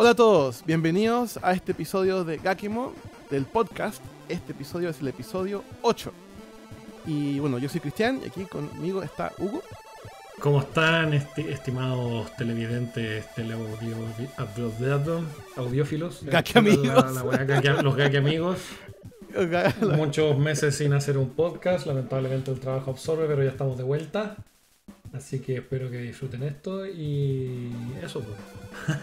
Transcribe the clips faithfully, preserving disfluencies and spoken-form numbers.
Hola a todos, bienvenidos a este episodio de Gakimo, del podcast. Este episodio es el episodio ocho. Y bueno, yo soy Cristian y aquí conmigo está Hugo. ¿Cómo están, esti estimados televidentes, teleaudio, audiófilos? Gaki amigos. La, la, la, los Gaki amigos. Muchos meses sin hacer un podcast, lamentablemente el trabajo absorbe, pero ya estamos de vuelta. Así que espero que disfruten esto y eso pues.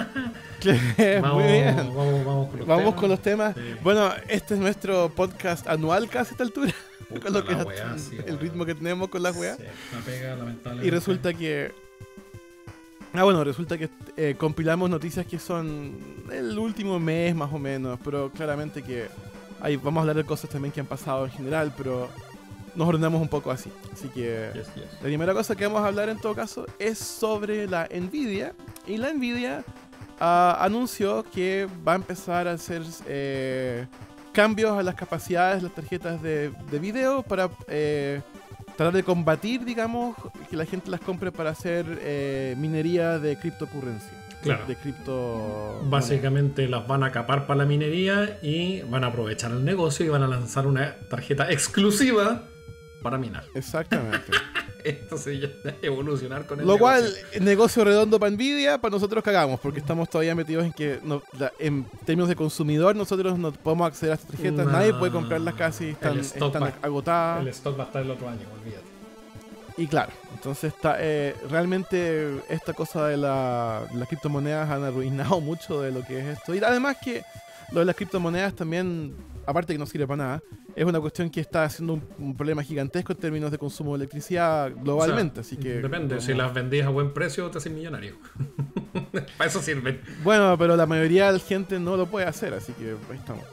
vamos, Muy bien. Vamos, vamos con los vamos temas. Con los temas. Sí. Bueno, este es nuestro podcast anual casi a esta altura. Puta, con lo que la wea, sí, el bueno. ritmo que tenemos con las weas. Sí, la pega, lamentablemente. Y resulta que... Ah, bueno, resulta que eh, compilamos noticias que son el último mes más o menos, pero claramente que ahí vamos a hablar de cosas también que han pasado en general, pero nos ordenamos un poco así. Así que Yes, yes. la primera cosa que vamos a hablar en todo caso es sobre la Nvidia. Y la Nvidia uh, anunció que va a empezar a hacer eh, cambios a las capacidades de las tarjetas de, de video para eh, tratar de combatir, digamos, que la gente las compre para hacer eh, minería de cryptocurrency. Claro. De cripto. Básicamente las van a capar para la minería y van a aprovechar el negocio y van a lanzar una tarjeta exclusiva para minar. Exactamente. Esto se llama evolucionar con el Lo negocio. cual, negocio redondo para Nvidia, para nosotros cagamos, porque estamos todavía metidos en que no, la, en términos de consumidor nosotros no podemos acceder a estas tarjetas, No. nadie puede comprarlas casi, están, El stock están va- agotadas. El stock va a estar el otro año, olvídate. Y claro, entonces está, eh, realmente esta cosa de la, las criptomonedas han arruinado mucho de lo que es esto. Y además que lo de las criptomonedas también, aparte que no sirve para nada, es una cuestión que está haciendo un, un problema gigantesco en términos de consumo de electricidad globalmente. O sea, así que depende, como- si las vendías a buen precio te haces millonario. Para eso sirven. Bueno, pero la mayoría de la gente no lo puede hacer, así que ahí estamos.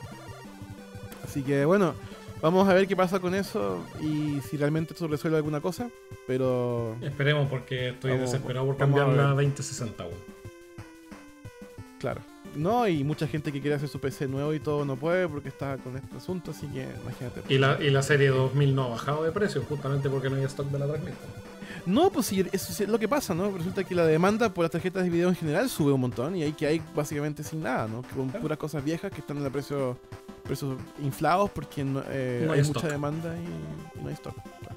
Así que bueno, vamos a ver qué pasa con eso y si realmente esto resuelve alguna cosa, pero Esperemos porque estoy Vamos- desesperado por vamos a cambiar la ver. veinte sesenta aún. claro. No, y mucha gente que quiere hacer su P C nuevo y todo no puede porque está con este asunto, así que imagínate. Y la, y la serie dos mil no ha bajado de precio justamente porque no hay stock de la tres mil. No, pues sí, eso sí es lo que pasa, ¿no? Resulta que la demanda por las tarjetas de video en general sube un montón y hay que hay básicamente sin nada, ¿no? Con puras cosas viejas que están en el precio, precios inflados porque no, eh, No hay, hay mucha stock. demanda y, y no hay stock. Claro.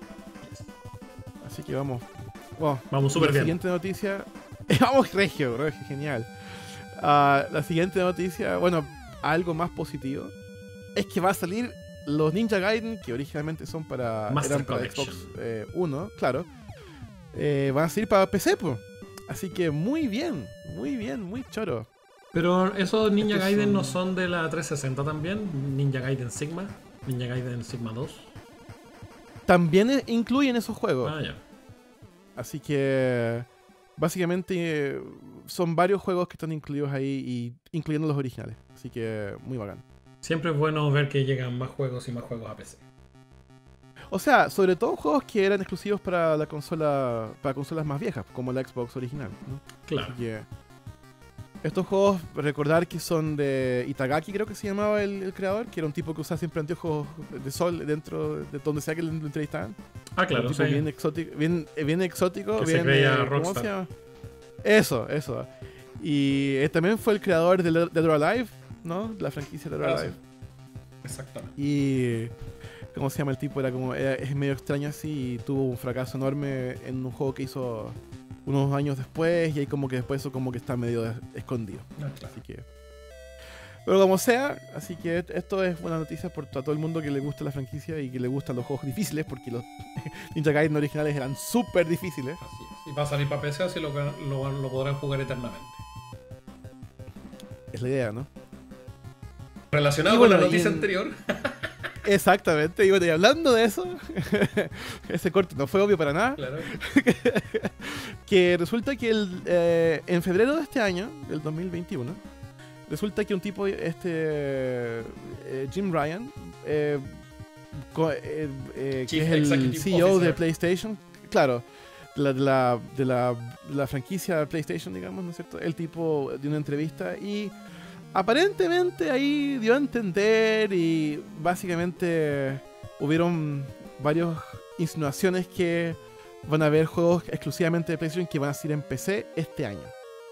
Así que vamos. Wow. Vamos súper La bien. siguiente noticia. Vamos, regio, regio, genial. Ah, la siguiente noticia, bueno, algo más positivo, es que va a salir los Ninja Gaiden, que originalmente son para, Master eran para Collection. Xbox eh, One, claro. Eh, van a salir para P C, pues. Así que muy bien, muy bien, muy choro. Pero esos Ninja Estos Gaiden son- no son de la trescientos sesenta también. Ninja Gaiden Sigma, Ninja Gaiden Sigma dos. También eh, incluyen esos juegos. Ah, ya. Así que básicamente eh, son varios juegos que están incluidos ahí, y incluyendo los originales. Así que muy bacán. Siempre es bueno ver que llegan más juegos y más juegos a P C. O sea, sobre todo juegos que eran exclusivos para la consola, para consolas más viejas, como la Xbox original, ¿no? Claro. Así que estos juegos, recordar que son de Itagaki, creo que se llamaba el, el creador, que era un tipo que usaba siempre anteojos de sol dentro de donde sea que lo entrevistaban. Ah, claro. Un tipo Sí. bien exótico, bien, eh, bien exótico, Que se bien, creía eh, ¿cómo rockstar. se llama? Eso, eso. Y eh, también fue el creador de Dead or Alive, ¿no? La franquicia Dead or Ah, Alive. sí. Exactamente. Y ¿cómo se llama el tipo? Era como era- es medio extraño así y tuvo un fracaso enorme en un juego que hizo unos años después y ahí como que después eso como que está medio des- escondido. Ah, claro. Así que pero como sea, así que et- esto es buena noticia por a todo el mundo que le gusta la franquicia y que le gustan los juegos difíciles, porque los Ninja Gaiden originales eran súper difíciles. Así es. Y va a salir para P C, así lo, lo, lo podrán jugar eternamente. Es la idea, ¿no? Relacionado Y con bueno, la y noticia en- anterior. Exactamente, y bueno, y hablando de eso, ese corte no fue obvio para nada. Claro. Que resulta que el, eh, en febrero de este año, del dos mil veintiuno, resulta que un tipo, este eh, Jim Ryan, eh, co- eh, eh, que Chief es el Executive C E O de Officer. PlayStation, claro, de la, de, la, de, la, de la franquicia PlayStation, digamos, ¿no es cierto? El tipo dio una entrevista y aparentemente ahí dio a entender y básicamente hubieron varias insinuaciones que van a haber juegos exclusivamente de PlayStation que van a salir en P C este año.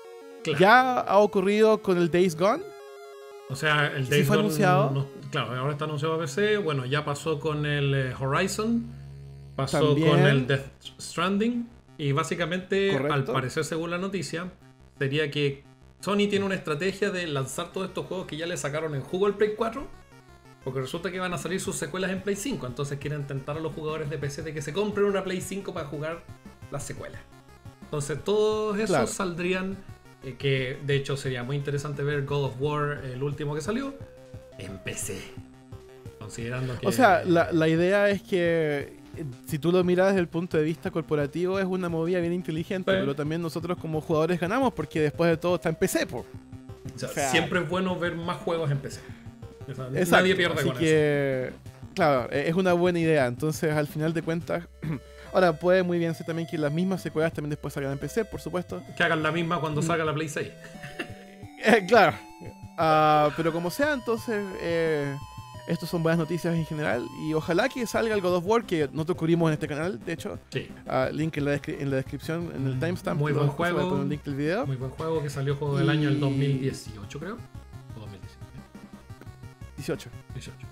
Claro. Ya ha ocurrido con el Days Gone. O sea, el Sí Days fue Gone, anunciado. no- claro, ahora está anunciado a P C. Bueno, ya pasó con el eh, Horizon. Pasó También. con el Death Stranding. Y básicamente, Correcto. al parecer, según la noticia, sería que Sony tiene una estrategia de lanzar todos estos juegos que ya le sacaron en jugo al Play cuatro. Porque resulta que van a salir sus secuelas en Play cinco. Entonces quieren tentar a los jugadores de P C de que se compren una Play cinco para jugar las secuelas. Entonces todos esos Claro. saldrían, eh, que de hecho sería muy interesante ver God of War, el último que salió, en P C. Considerando que... O sea, la, la idea es que eh, si tú lo miras desde el punto de vista corporativo es una movida bien inteligente, Sí. pero también nosotros como jugadores ganamos porque después de todo está en P C, po. o sea, o sea- siempre es bueno ver más juegos en P C. O sea, Exacto, nadie pierde así con eso. que, claro, e- es una buena idea. Entonces, al final de cuentas, ahora puede muy bien ser también que las mismas secuelas también después salgan en P C, por supuesto. Que hagan la misma cuando Mm. salga la Play seis. Eh, claro. Ah, pero como sea, entonces, eh, estos son buenas noticias en general. Y ojalá que salga el God of War, que nosotros cubrimos en este canal, de hecho. Sí. Ah, link en la, descri- en la descripción, en el timestamp. Muy de buen los cosas, juego. voy a poner un link del video. Muy buen juego que salió juego del año el Y- dos mil dieciocho, creo. O dos mil dieciocho. dieciocho.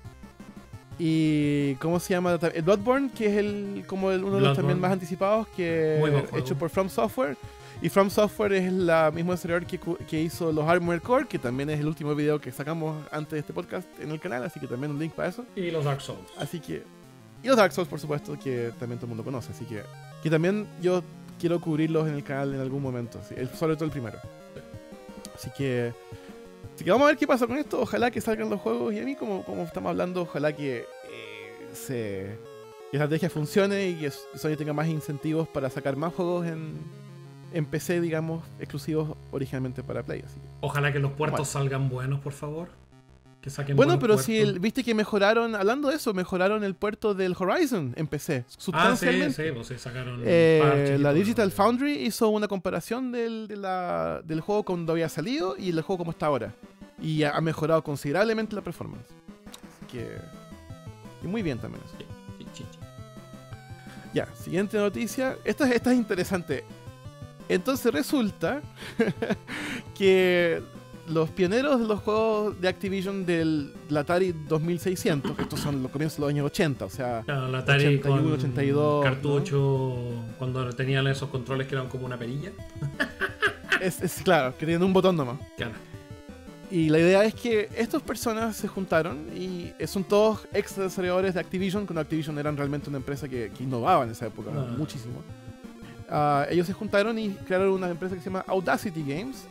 Y ¿cómo se llama? El Bloodborne, que es el como el- uno de los Bloodborne. también más anticipados, que Muy buen juego. hecho por From Software. Y From Software es la misma desarrollador que, cu- que hizo los Armored Core, que también es el último video que sacamos antes de este podcast en el canal, así que también un link para eso. Y los Dark Souls. Así que... Y los Dark Souls, por supuesto, que también todo el mundo conoce, así que... Que también yo quiero cubrirlos en el canal en algún momento, sí, el- sobre todo el primero. Así que... Así que vamos a ver qué pasa con esto, ojalá que salgan los juegos, y a mí como, como estamos hablando, ojalá que eh, se... que la estrategia funcione y que Sony tenga más incentivos para sacar más juegos en, en P C, digamos, exclusivos originalmente para Play. Así que... Ojalá que los puertos Bueno. salgan buenos, por favor. Que saquen Bueno, buenos pero si puertos. el- viste que mejoraron, hablando de eso, mejoraron el puerto del Horizon en P C, Ah, sí, sustancialmente. sí, pues sí, sacaron Eh, parches y la todo. Digital Foundry hizo una comparación del, de la- del juego cuando había salido y el juego como está ahora. Y ha, ha mejorado considerablemente la performance. Así que... Y muy bien también eso. Sí, sí, sí, sí. Ya, siguiente noticia. Esta, es- esta es interesante. Entonces resulta que los pioneros de los juegos de Activision del del Atari dos mil seiscientos, que estos son los comienzos de los años ochenta, o sea, Claro, la Atari ochenta y uno, con ochenta y dos, cartucho, cuando tenían esos controles que eran como una perilla. es, es claro, que tienen un botón nomás. Claro. Y la idea es que estas personas se juntaron y son todos ex desarrolladores de Activision, cuando Activision eran realmente una empresa que, que innovaba en esa época, Ah. muchísimo. Ah, ellos se juntaron y crearon una empresa que se llama Audacity Games.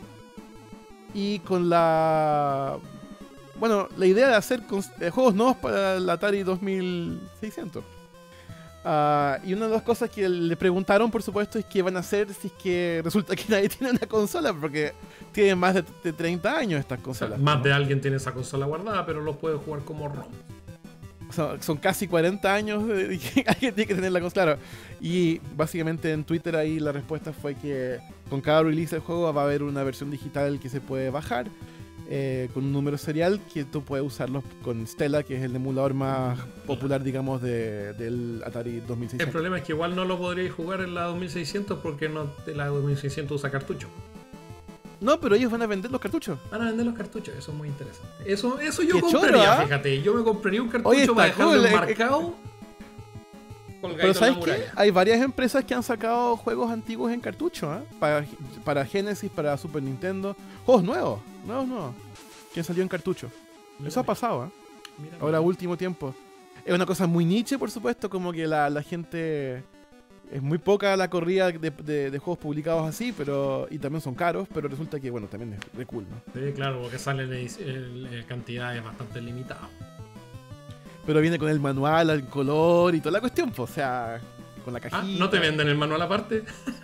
Y con la... Bueno, la idea de hacer cons- eh, juegos nuevos para el Atari dos mil seiscientos. Ah, y una de las cosas que le preguntaron, por supuesto, es qué van a hacer si es que resulta que nadie tiene una consola, porque tienen más de, de treinta años estas O sea, consolas. más ¿no? de alguien tiene esa consola guardada, pero lo puede jugar como ROM. O sea, son casi cuarenta años de que alguien tiene que tener la consola. Claro. Y básicamente en Twitter ahí la respuesta fue que con cada release del juego va a haber una versión digital que se puede bajar eh, con un número serial que tú puedes usarlo con Stella, que es el emulador más popular, digamos, de, del Atari dos mil El seiscientos. problema es que igual no lo podríais jugar en la dos mil seiscientos porque no, la dos mil seiscientos usa cartucho. No, pero ellos van a vender los cartuchos. Van a vender los cartuchos, eso es muy interesante. Eso, eso yo Qué compraría, choro, ¿ah? fíjate. Yo me compraría un cartucho Oye, está para dejarlo cool, eh, enmarcado. colgadito Pero en ¿sabes la qué? muralla. Hay varias empresas que han sacado juegos antiguos en cartucho, ¿ah? Para, para Genesis, para Super Nintendo. Juegos nuevos, nuevos, nuevos. Que han salido en cartucho. Mira, Eso ha pasado, ¿ah? mira, Ahora, mira. último tiempo. Es una cosa muy niche, por supuesto, como que la, la gente... Es muy poca la corrida de, de- de juegos publicados así, pero y también son caros, pero resulta que, bueno, también es re cool, ¿no? Sí, claro, porque salen edic- el- el- cantidades bastante limitadas. Pero viene con el manual, el color y toda la cuestión, pues, o sea, con la Ah, cajita. ¿no te venden el manual aparte?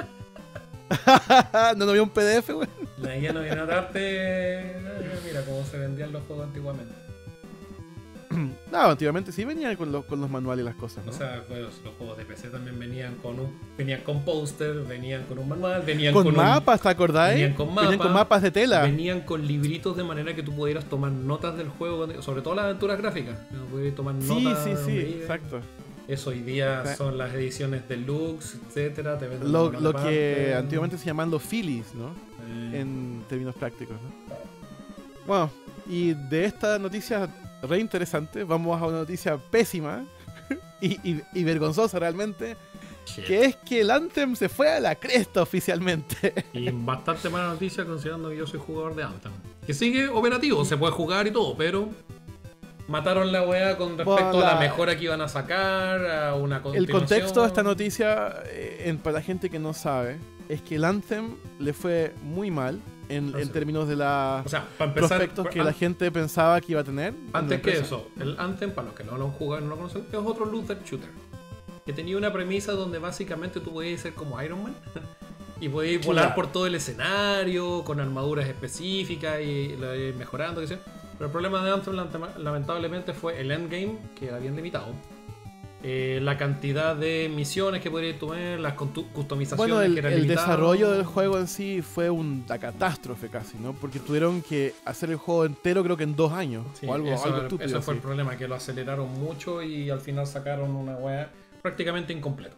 no, no había un P D F, güey. La guía no viene a darte. Mira cómo se vendían los juegos antiguamente. No, antiguamente sí venían con los, con los manuales y las cosas, ¿no? O sea, pues, los juegos de P C también venían con un, venían con póster, venían con un manual, venían con, con, mapas, ¿te acordáis? venían con Venían mapas, con mapas de tela. venían con libritos de manera que tú pudieras tomar notas del juego, sobre todo las aventuras gráficas. Pudieras tomar Sí, notas sí, donde sí, iba. exacto. Eso hoy día Sí. son las ediciones deluxe, etcétera. Te venden Lo, una lo parte. que antiguamente se llamaban los Phillies, ¿no? Eh, En términos prácticos, ¿no? Bueno, y de esta noticia re interesante, vamos a una noticia pésima y, y- y vergonzosa realmente, shit. que es que el Anthem se fue a la cresta oficialmente. Y bastante mala noticia considerando que yo soy jugador de Anthem. Que sigue operativo, se puede jugar y todo, pero mataron la weá con respecto Bueno, a la la- mejora que iban a sacar, a una El continuación. contexto de esta noticia, eh, en- para la gente que no sabe, es que el Anthem le fue muy mal en, No en sé. términos de los O sea, para empezar, prospectos que an- la gente pensaba que iba a tener. en la antes que empresa. eso, el Anthem, para los que no lo han jugado y no lo conocen, es otro looter shooter. Que tenía una premisa donde básicamente tú podías ser como Iron Man y podías volar Claro. por todo el escenario con armaduras específicas y lo ir mejorando, qué sé yo. Pero el problema de Anthem lament- lamentablemente fue el endgame, que era bien limitado. Eh, la cantidad de misiones que podrías tomar, las contu- customizaciones Bueno, el, que eran el limitadas. desarrollo del juego en sí fue una catástrofe casi, ¿no? Porque tuvieron que hacer el juego entero creo que en dos años. Sí, o algo, eso, algo era- estúpido. eso fue así. el problema, que lo aceleraron mucho y al final sacaron una weá prácticamente incompleta.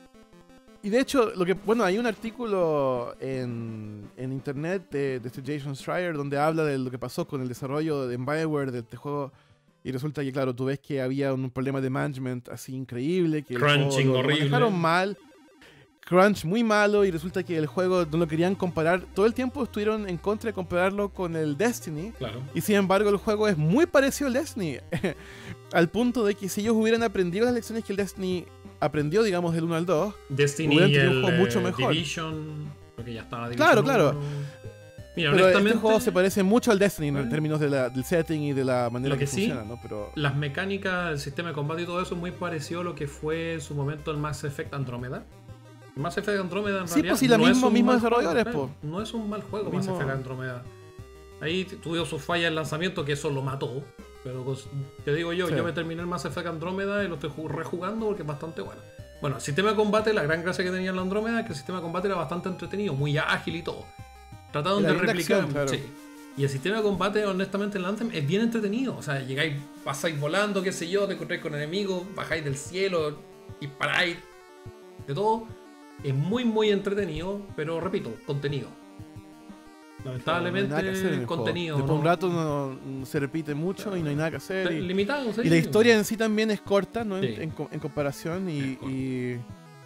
Y de hecho, lo que bueno, hay un artículo en, en internet de, de este Jason Schreier donde habla de lo que pasó con el desarrollo de Bioware de este juego. Y resulta que, claro, tú ves que había un problema de management así increíble. Que el Crunching juego lo- lo horrible. manejaron mal. Crunch muy malo. Y resulta que el juego no lo querían comparar. Todo el tiempo estuvieron en contra de compararlo con el Destiny. Claro. Y sin embargo, el juego es muy parecido al Destiny. Al punto de que si ellos hubieran aprendido las lecciones que el Destiny aprendió, digamos, del uno al dos. Destiny Hubieran y tenido un el juego mucho eh, mejor. Division, porque ya estaba Division Claro, claro. uno. Mira, Pero honestamente, este juego se parece mucho al Destiny ¿no? en Bueno. términos de la- del setting y de la manera Lo que, que sí, funciona, ¿no? Pero las mecánicas, el sistema de combate y todo eso es muy parecido a lo que fue en su momento el Mass Effect Andrómeda. El Mass Effect Andrómeda en Sí, realidad pues sí, la no es mismo- un mismos mal desarrolladores, juego, po. no es un mal juego Mismo- Mass Effect Andrómeda. Ahí t- tuvieron sus fallas en lanzamiento que eso lo mató. Pero cos- te digo yo, Sí. yo me terminé el Mass Effect Andrómeda y lo estoy ju- rejugando porque es bastante bueno. Bueno, el sistema de combate, la gran gracia que tenía en la Andrómeda es que el sistema de combate era bastante entretenido, muy ágil y todo. Trataron Era de bien de replicar. acción, claro. Sí. Y el sistema de combate, honestamente, en el Anthem es bien entretenido. O sea, llegáis, pasáis volando, qué sé yo, te encontráis con enemigos, bajáis del cielo, disparáis, de todo. Es muy, muy entretenido, pero repito, contenido. Lamentablemente, no hay nada que hacer en el juego. contenido. Después de un ¿no? rato no- no se repite mucho y no hay nada que hacer. Y, Limitado, sí. y la historia en sí también es corta, ¿no? En, Sí. en co- en comparación. Y, Es corta. y-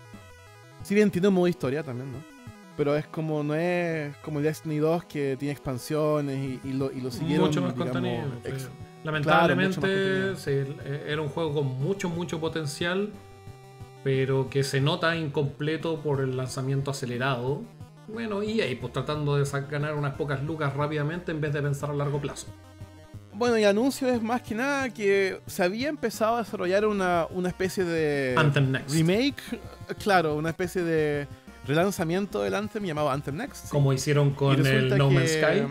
si bien tiene un modo historia también, ¿no? Pero es como, no es como el Destiny dos que tiene expansiones y, y lo, y lo siguieron, Mucho más digamos, contenido. ex- sí. Lamentablemente, Claro, mucho más sí, eh, era un juego con mucho, mucho potencial, pero que se nota incompleto por el lanzamiento acelerado. Bueno, y ahí, pues tratando de sa- ganar unas pocas lucas rápidamente en vez de pensar a largo plazo. Bueno, y anuncio es más que nada que se había empezado a desarrollar una, una especie de Anthem Next. remake, claro, una especie de relanzamiento del Anthem llamado Anthem Next. sí. Como hicieron Y con el resulta No Man's que- Sky.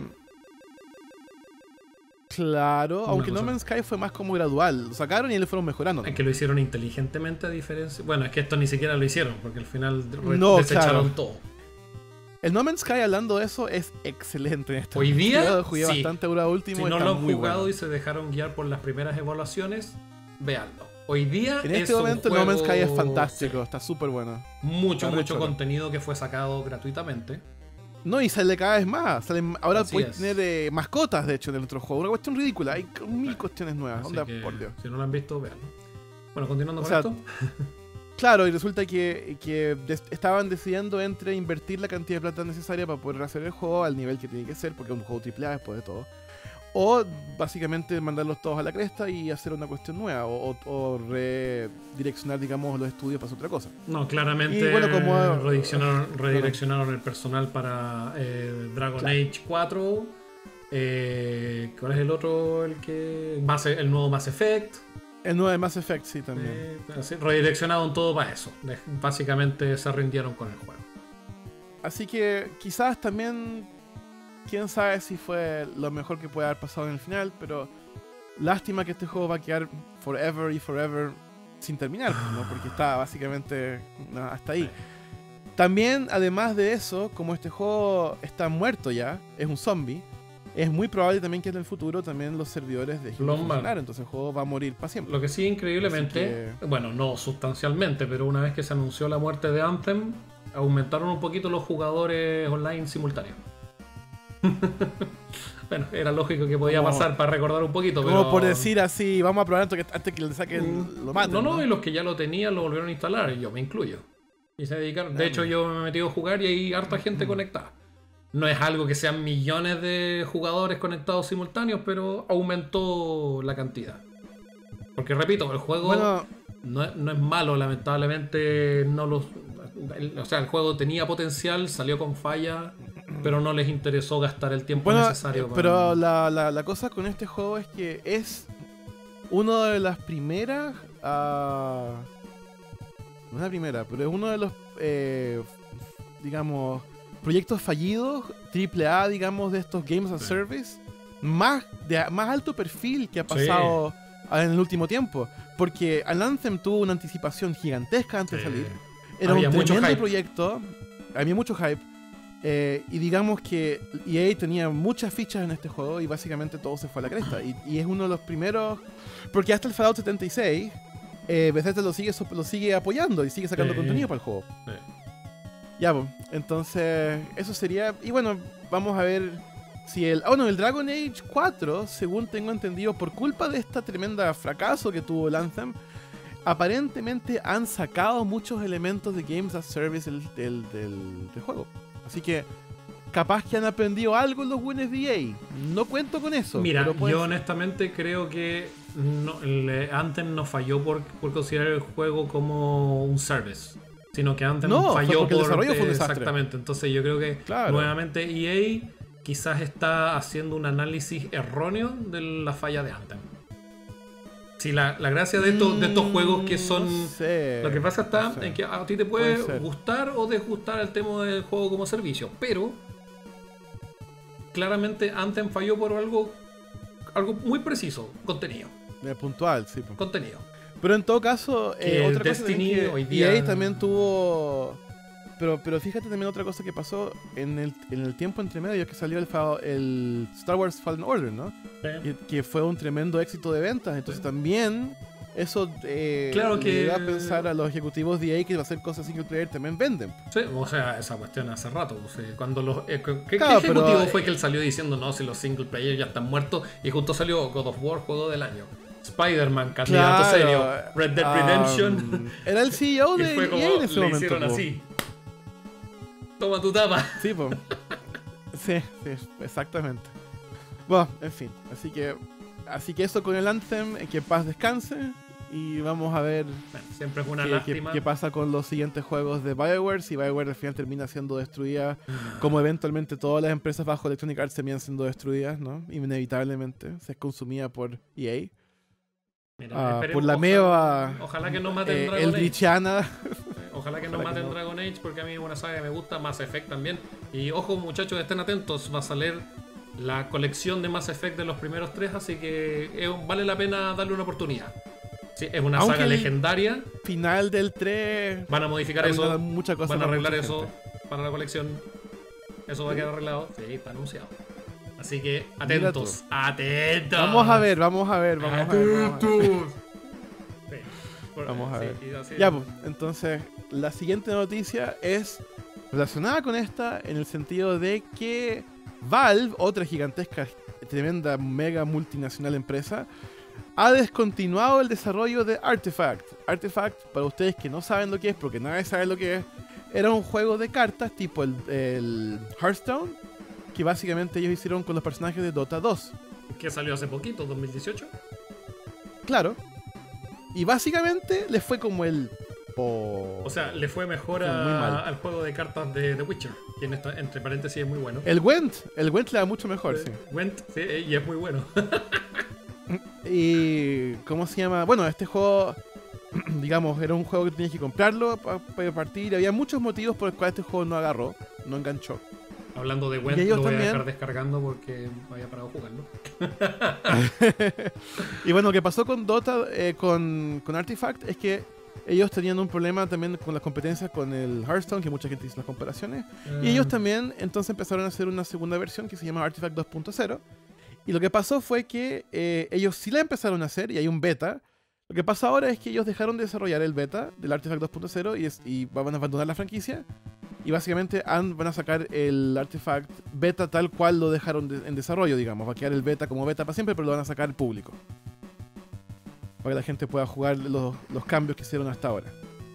Claro, Una aunque cosa. No Man's Sky fue más como gradual. Lo sacaron y le fueron mejorando. ¿no? Es que lo hicieron inteligentemente a diferencia. Bueno, es que esto ni siquiera lo hicieron, porque al final re- No, desecharon claro. todo. El No Man's Sky, hablando de eso, es excelente en esto. Hoy día, Yo jugué sí. bastante ahora último. Si no está lo han muy jugado bueno. y se dejaron guiar por las primeras evaluaciones, véanlo. Hoy día En es este un momento el No Man's juego- Sky es fantástico, está súper bueno. Mucho, Está re mucho choro. contenido que fue sacado gratuitamente. No, y sale cada vez más. Salen, ahora Así puedes es. tener eh, mascotas, de hecho, en el otro juego. Una cuestión ridícula. Hay mil cuestiones nuevas. Así Onda, que, por Dios. si no lo han visto, véanlo. Bueno, continuando O con sea, esto. Claro, y resulta que, que des- estaban decidiendo entre invertir la cantidad de plata necesaria para poder hacer el juego al nivel que tiene que ser, porque es un juego triple A después de todo. O básicamente mandarlos todos a la cresta y hacer una cuestión nueva, o, o- o redireccionar, digamos, los estudios para hacer otra cosa. No, claramente y bueno, como- redireccionaron, redireccionaron el personal para eh, Dragon Claro. Age cuatro. Eh, ¿Cuál es el otro? El que. Mass- el nuevo Mass Effect. El nuevo de Mass Effect, sí, también. Eh, así, redireccionaron todo para eso. De- Básicamente se rindieron con el juego. Así que quizás también, quién sabe si fue lo mejor que puede haber pasado en el final, pero lástima que este juego va a quedar forever y forever sin terminar, ¿no? Porque está básicamente no, hasta ahí. También, además de eso, como este juego está muerto ya, es un zombie, es muy probable también que en el futuro también los servidores dejen de funcionar, entonces el juego va a morir para siempre. Lo que sí, increíblemente, que... bueno, no sustancialmente, pero una vez que se anunció la muerte de Anthem, aumentaron un poquito los jugadores online simultáneos. Bueno, era lógico que podía como, pasar para recordar un poquito, como pero... por decir así, vamos a probar antes que, antes que le saquen mm, lo maten, no, no, no, y los que ya lo tenían lo volvieron a instalar, y yo me incluyo. Y se dedicaron. De hecho, yo me he metido a jugar y hay harta gente conectada. No es algo que sean millones de jugadores conectados simultáneos, pero aumentó la cantidad. Porque repito, el juego bueno, no, es, no es malo, lamentablemente no los... El, o sea, el juego tenía potencial, salió con falla, pero no les interesó gastar el tiempo bueno, necesario. Para... Pero la, la, la cosa con este juego es que es una de las primeras... Uh, no es la primera, pero es uno de los, eh, digamos, proyectos fallidos, triple A, digamos, de estos Games as a Service, más, de, más alto perfil que ha pasado sí. en el último tiempo. Porque Anthem tuvo una anticipación gigantesca antes sí. de salir. Era había un tremendo proyecto, había mucho hype. Eh, y digamos que E A tenía muchas fichas en este juego y básicamente todo se fue a la cresta. Y, y es uno de los primeros, porque hasta el Fallout setenta y seis, eh, Bethesda lo sigue, lo sigue apoyando y sigue sacando sí. contenido para el juego. Sí. Ya, pues, entonces eso sería. Y bueno, vamos a ver si el... Oh, no, el Dragon Age cuatro, según tengo entendido, por culpa de esta tremenda fracaso que tuvo el Anthem, aparentemente han sacado muchos elementos de Games as Service del, del, del, del juego. Así que capaz que han aprendido algo los buenos de E A. No cuento con eso. Mira, pero yo honestamente creo que no, el Anthem no falló por, por considerar el juego como un service, sino que Anthem no, falló por... el desarrollo fue un exactamente. Entonces yo creo que claro. nuevamente E A quizás está haciendo un análisis erróneo de la falla de Anthem. Sí, la, la gracia de estos, de estos juegos que son... No sé, lo que pasa está no sé. en que a ti te puede, puede gustar o desgustar el tema del juego como servicio, pero claramente Anthem falló por algo, algo muy preciso, contenido. Eh, puntual, sí. Contenido. Pero en todo caso, eh, otra Destiny cosa que hoy día... E A también tuvo... Pero, pero fíjate también otra cosa que pasó en el, en el tiempo entre medio que salió el, el Star Wars Fallen Order, ¿no? Sí. Que, que fue un tremendo éxito de ventas. Entonces sí. también eso eh, claro que... le da a pensar a los ejecutivos de E A que va a hacer cosas single player también venden. Sí, o sea, esa cuestión hace rato. O sea, cuando los, eh, ¿qué, claro, ¿qué ejecutivo pero, fue que él salió diciendo no, si los single player ya están muertos? Y justo salió God of War, juego del año. Spider-Man, candidato claro, serio. Red Dead Redemption. Um, era el C E O de y fue como, E A en ese le momento. hicieron po. así. Toma tu tapa. Sí, pues. Sí, sí, exactamente. Bueno, en fin. Así que así que eso con el Anthem, que paz descanse. Y vamos a ver bueno, siempre es una qué, lástima. Qué, qué pasa con los siguientes juegos de BioWare. Si BioWare al final termina siendo destruida, como eventualmente todas las empresas bajo Electronic Arts terminan siendo destruidas, ¿no? Inevitablemente. Se es consumida por E A. Mira, uh, por la meva. Ojalá que no maten eh, Dragon el Age. Ojalá que no maten que no. Dragon Age, porque a mí es una saga que me gusta, Mass Effect también. Y ojo, muchachos, estén atentos, va a salir la colección de Mass Effect de los primeros tres, así que eh, vale la pena darle una oportunidad. Sí, es una Aunque saga legendaria. Final del tres. Van a modificar eso. Mucha cosa van a arreglar eso gente. Para la colección. Eso va a quedar arreglado. Sí, está anunciado. Así que atentos, atentos. Vamos a ver, vamos a ver, vamos atentos. a ver. Vamos a ver. Vamos a ver. Sí, ya, pues, entonces, la siguiente noticia es relacionada con esta en el sentido de que Valve, otra gigantesca, tremenda, mega multinacional empresa, ha descontinuado el desarrollo de Artifact. Artifact, para ustedes que no saben lo que es, porque nadie sabe lo que es, era un juego de cartas tipo el, el Hearthstone, que básicamente ellos hicieron con los personajes de Dota dos. Que salió hace poquito, dos mil dieciocho. Claro. Y básicamente le fue como el... Oh, o sea, le fue mejor fue a, al juego de cartas de The Witcher, que en esta, entre paréntesis es muy bueno. El Gwent, el Gwent le da mucho mejor, eh, sí. Gwent, sí, y es muy bueno. Y... ¿cómo se llama? Bueno, este juego, digamos, era un juego que tenías que comprarlo para pa partir. Había muchos motivos por los cuales este juego no agarró, no enganchó. Hablando de Gwent, lo voy también... a dejar descargando porque me había parado jugando. Y bueno, lo que pasó con Dota, eh, con, con Artifact, es que ellos tenían un problema también con las competencias con el Hearthstone, que mucha gente hizo las comparaciones. Ah. Y ellos también entonces empezaron a hacer una segunda versión que se llama Artifact dos punto cero. Y lo que pasó fue que eh, ellos sí la empezaron a hacer y hay un beta. Lo que pasa ahora es que ellos dejaron de desarrollar el beta del Artifact dos punto cero y, es, y van a abandonar la franquicia. Y básicamente han, van a sacar el Artifact beta tal cual lo dejaron de, en desarrollo, digamos. Va a quedar el beta como beta para siempre, pero lo van a sacar al público. Para que la gente pueda jugar los, los cambios que hicieron hasta ahora.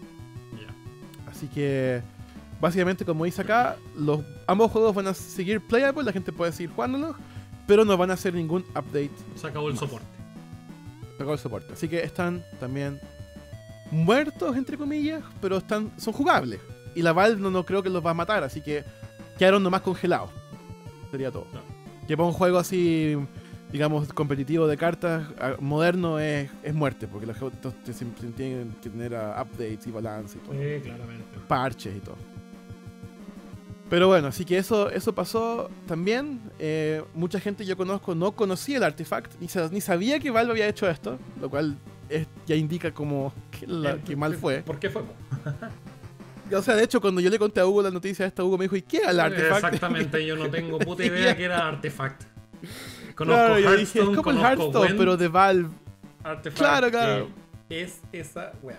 Yeah. Así que, básicamente, como dice acá, los, ambos juegos van a seguir playable, la gente puede seguir jugándolos, pero no van a hacer ningún update. Se acabó el más. soporte. Se acabó el soporte. Así que están también muertos, entre comillas, pero están son jugables. Y la Valve no, no creo que los va a matar, así que quedaron nomás congelados. Sería todo. No. Que para un juego así, digamos, competitivo de cartas a- moderno es, es muerte, porque los juegos te- siempre tienen que tener uh, updates y balance y todo. Sí, claramente. Parches y todo. Pero bueno, así que eso, eso pasó también. Eh, mucha gente yo conozco no conocía el Artifact, ni, sa- ni sabía que Valve había hecho esto, lo cual es- ya indica como que, la- Eh, que mal fue. ¿Por qué fue? O sea, de hecho, cuando yo le conté a Hugo la noticia esta, Hugo me dijo, ¿y qué era el Artifact? Exactamente, yo no tengo puta idea que era Artifact. Conozco Claro, yo dije, Hearthstone, es como el conozco Hearthstone, Gwent, pero de Valve. Artifact, Claro, claro. que es esa wea.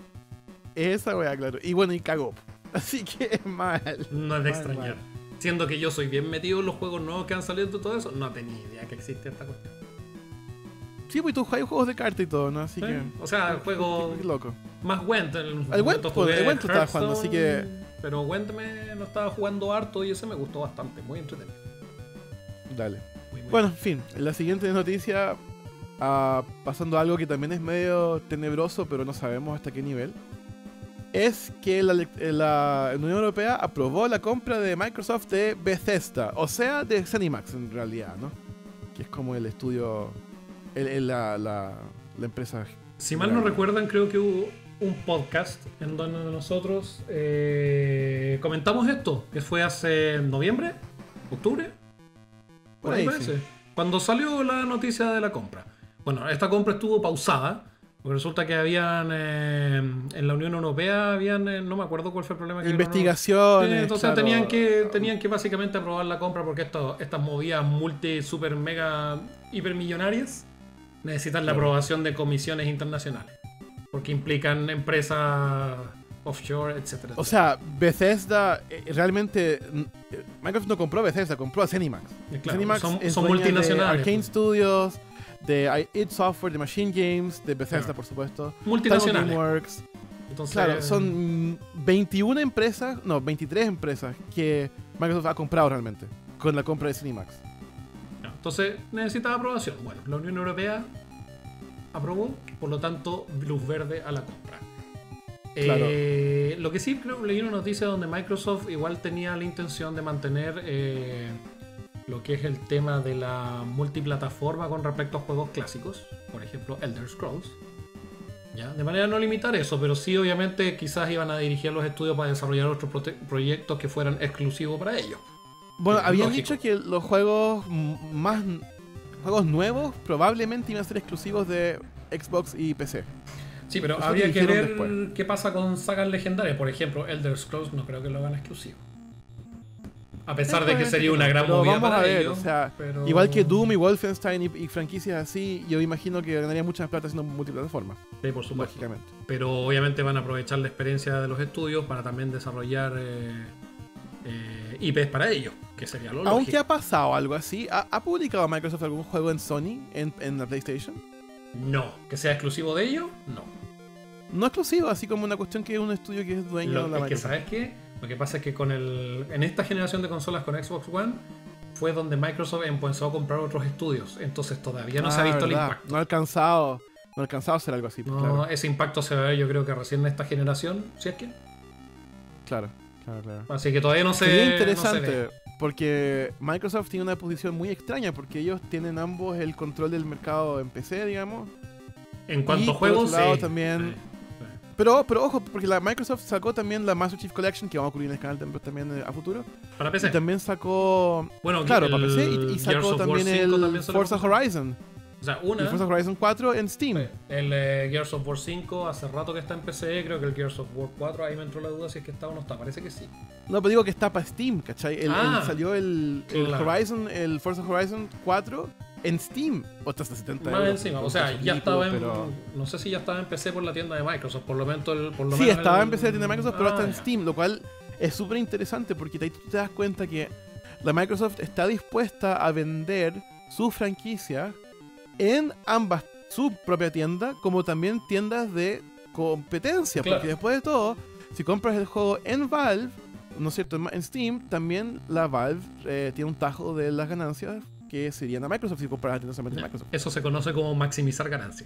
Esa wea, claro. Y bueno, y cagó. Así que es mal. No es de Mal, extrañar. mal. Siendo que yo soy bien metido en los juegos nuevos que han salido y todo eso, no tenía idea que existe esta cuestión. Sí, pues tú juegas juegos de carta y todo, ¿no? Así ¿Sí? que... O sea, juego Qué loco. más Gwent. En El momento Gwent, jugué pues, el Gwent lo estaba jugando, así que- Hearthstone, pero Gwent me no estaba jugando harto y ese me gustó bastante, muy entretenido. Dale. Muy, muy Bueno, en fin, en la siguiente noticia, ah, pasando a algo que también es medio tenebroso, pero no sabemos hasta qué nivel, es que la, la Unión Europea aprobó la compra de Microsoft de Bethesda, o sea, de ZeniMax en realidad, ¿no? Que es como el estudio, el, el- la, la, la empresa. Si mal no recuerdan, creo que hubo un podcast en donde nosotros eh, comentamos esto, que fue hace noviembre, octubre, por Por ahí ahí, parece, sí. cuando salió la noticia de la compra. Bueno, esta compra estuvo pausada, porque resulta que habían, eh, en la Unión Europea, habían, eh, no me acuerdo cuál fue el problema que había, no- Investigaciones. Sí, entonces claro. tenían que tenían que básicamente aprobar la compra porque esto, estas movidas multi, super, mega, hipermillonarias necesitan la Claro. aprobación de comisiones internacionales. Porque implican empresas offshore, etcétera. O sea, Bethesda eh, realmente. mm, eh, Microsoft no compró Bethesda, compró a ZeniMax. Eh, claro, ZeniMax son- es son dueña multinacionales, de Arcane pues. Studios, de id Software, de Machine Games, de Bethesda, Claro. por supuesto. multinacionales. Tango Gameworks. Entonces, Claro, son mm, veintiuna empresas, no, veintitrés empresas que Microsoft ha comprado realmente con la compra de ZeniMax. Entonces necesita aprobación. Bueno, la Unión Europea aprobó, por lo tanto, luz verde a la compra. Claro. Eh, lo que sí creo que leí una noticia donde Microsoft igual tenía la intención de mantener eh, lo que es el tema de la multiplataforma con respecto a juegos clásicos, por ejemplo Elder Scrolls. ¿Ya? De manera no limitar eso, pero sí obviamente quizás iban a dirigir los estudios para desarrollar otros prote- proyectos que fueran exclusivos para ellos. Bueno, Sí, habían lógico. dicho que los juegos mm, más. Juegos nuevos probablemente iban a ser exclusivos de Xbox y P C. Sí, pero Eso habría lo que dijeron ver después. qué pasa con sagas legendarias. Por ejemplo, Elder Scrolls no creo que lo hagan exclusivo. A pesar de que sería una gran Pero movida vamos para a ver, ellos. o sea, pero- igual que Doom y Wolfenstein y, y franquicias así, yo imagino que ganaría mucha plata haciendo multiplataforma, Sí, por supuesto. lógicamente. Pero obviamente van a aprovechar la experiencia de los estudios para también desarrollar eh, eh, I Ps para ellos, que sería lo Aunque lógico. ha pasado algo así, ¿ha, ha publicado Microsoft algún juego en Sony, en, en la PlayStation? No, que sea exclusivo de ellos, no. No exclusivo, así como una cuestión que es un estudio que es dueño Lo, de la es que, Microsoft. ¿sabes qué? Lo que pasa es que con el, en esta generación de consolas con Xbox One fue donde Microsoft empezó a comprar otros estudios. Entonces todavía no se ha Ah, visto el verdad. impacto. No ha alcanzado, no ha alcanzado a hacer algo así. No, Claro, ese impacto se va a ver yo creo que recién en esta generación, si es que. claro, claro, claro. Así que todavía no se Sería no se interesante, ve. porque Microsoft tiene una posición muy extraña, porque ellos tienen ambos el control del mercado en P C, digamos. En cuanto y a por juegos, otro lado sí. también- Sí, sí. Pero, pero ojo, porque la Microsoft sacó también la Master Chief Collection, que vamos a ocurrir en el canal tam- también eh, a futuro. Para P C. Y también sacó, Bueno, claro, el para P C, y, y Gears sacó of War también cinco el también se lo Forza compró. Horizon. O sea, una... Y Forza Horizon cuatro en Steam. El eh, Gears of War cinco hace rato que está en P C, creo que el Gears of War cuatro, ahí me entró la duda si es que está o no está, parece que sí. No, pero digo que está para Steam, ¿cachai? El, Ah, el- salió el, el claro. Horizon, el Forza Horizon cuatro en Steam. O hasta setenta Más euros. encima, o Con sea, cosas ya tipo, estaba en... pero- No sé si ya estaba en P C por la tienda de Microsoft, por lo menos... El, por lo Sí, menos estaba el- en P C de tienda de Microsoft, pero Ah, está en ya. Steam, lo cual es súper interesante porque ahí tú te das cuenta que la Microsoft está dispuesta a vender su franquicia en ambas, su propia tienda, como también tiendas de competencia. Claro. Porque después de todo, si compras el juego en Valve, ¿no es cierto? En Steam, también la Valve eh, tiene un tajo de las ganancias que serían a Microsoft si compras directamente a Microsoft. Eso se conoce como maximizar ganancias.